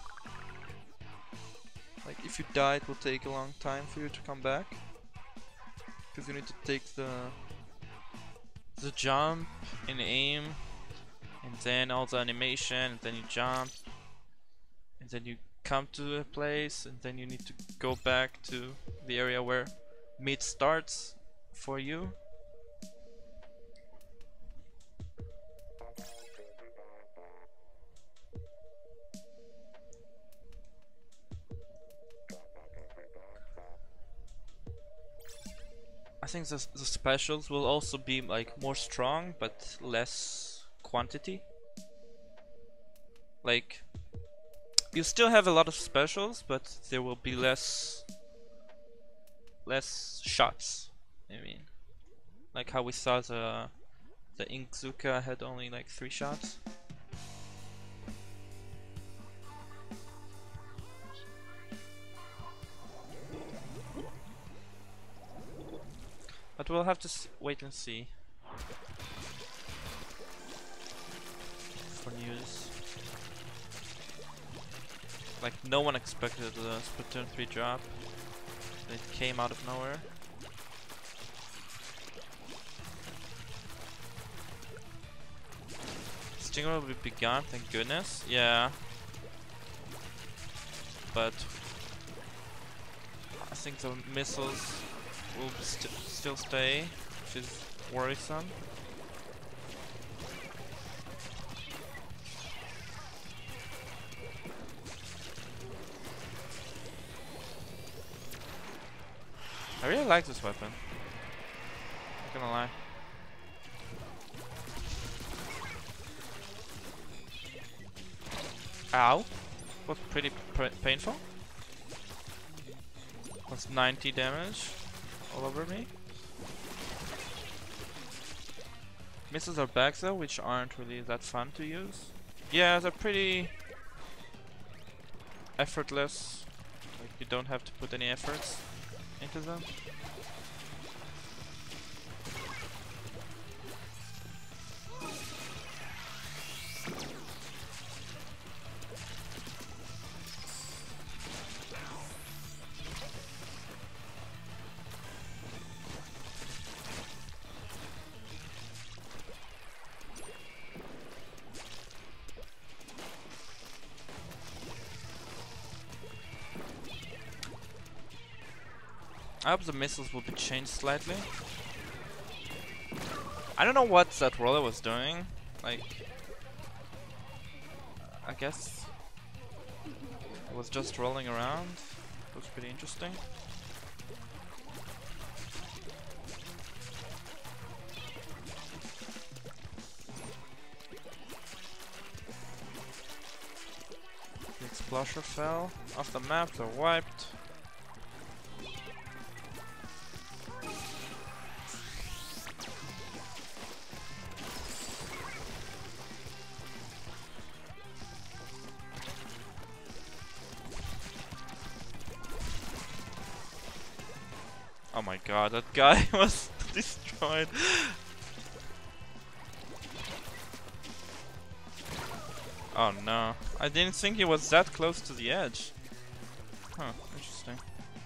Like if you die, it will take a long time for you to come back, because you need to take the the jump and aim, and then all the animation, and then you jump, and then you come to a place, and then you need to go back to the area where meet starts for you. I think the, the specials will also be like more strong but less quantity. Like, you still have a lot of specials, but there will be less less shots. I mean, like how we saw the the Inkzuka had only like three shots. But we'll have to s wait and see for news. Like, no one expected the Splatoon three drop. It came out of nowhere. Stinger will be gone, thank goodness. Yeah. But I think the missiles will st still stay, which is worrisome. I really like this weapon. Not gonna lie. Ow! Was pretty pr painful. Was ninety damage all over me. Missiles are back though, which aren't really that fun to use. Yeah, they're pretty effortless. Like, you don't have to put any efforts into them. I hope the missiles will be changed slightly. I don't know what that roller was doing. Like, I guess it was just rolling around. It was pretty interesting. The explosion fell off the map, they're wiped. Oh my god, that guy was destroyed. Oh no, I didn't think he was that close to the edge. Huh, interesting.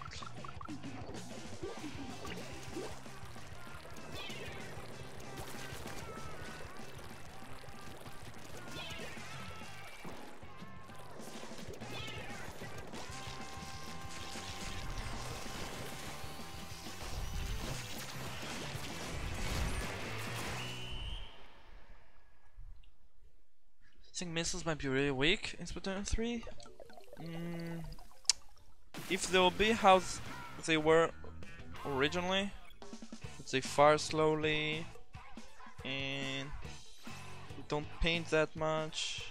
I think missiles might be really weak in Splatoon three. Mm, if they'll be how they were originally, they fire slowly and don't paint that much,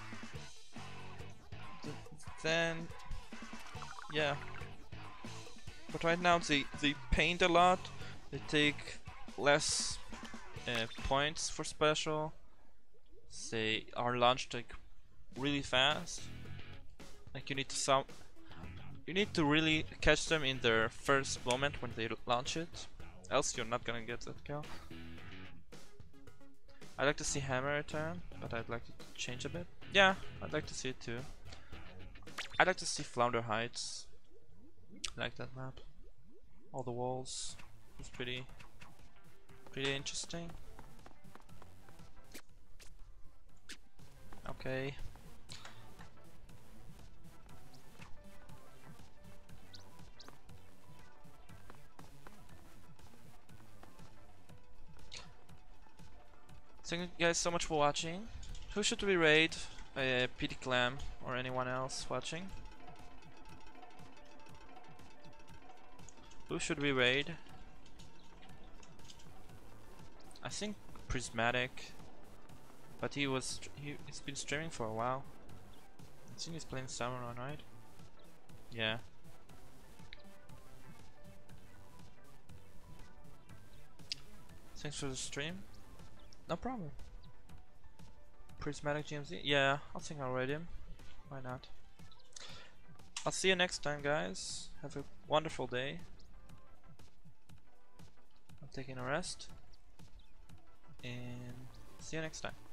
th then yeah. But right now they, they paint a lot, they take less uh, points for special. They are launched like really fast. Like, you need to some you need to really catch them in their first moment when they launch it, else you're not gonna get that kill. I'd like to see Hammer return, but I'd like it to change a bit. Yeah, I'd like to see it too. I'd like to see Flounder Heights. I like that map. All the walls. It's pretty pretty interesting. Okay. Thank you guys so much for watching. Who should we raid? Uh, P D Clam or anyone else watching? Who should we raid? I think Prismatic, but he was he, he's been streaming for a while. I think he's playing Samurai, right? Yeah. Thanks for the stream. No problem. Prismatic G M Z? Yeah, I think I'll raid him. Why not? I'll see you next time, guys. Have a wonderful day. I'm taking a rest. And see you next time.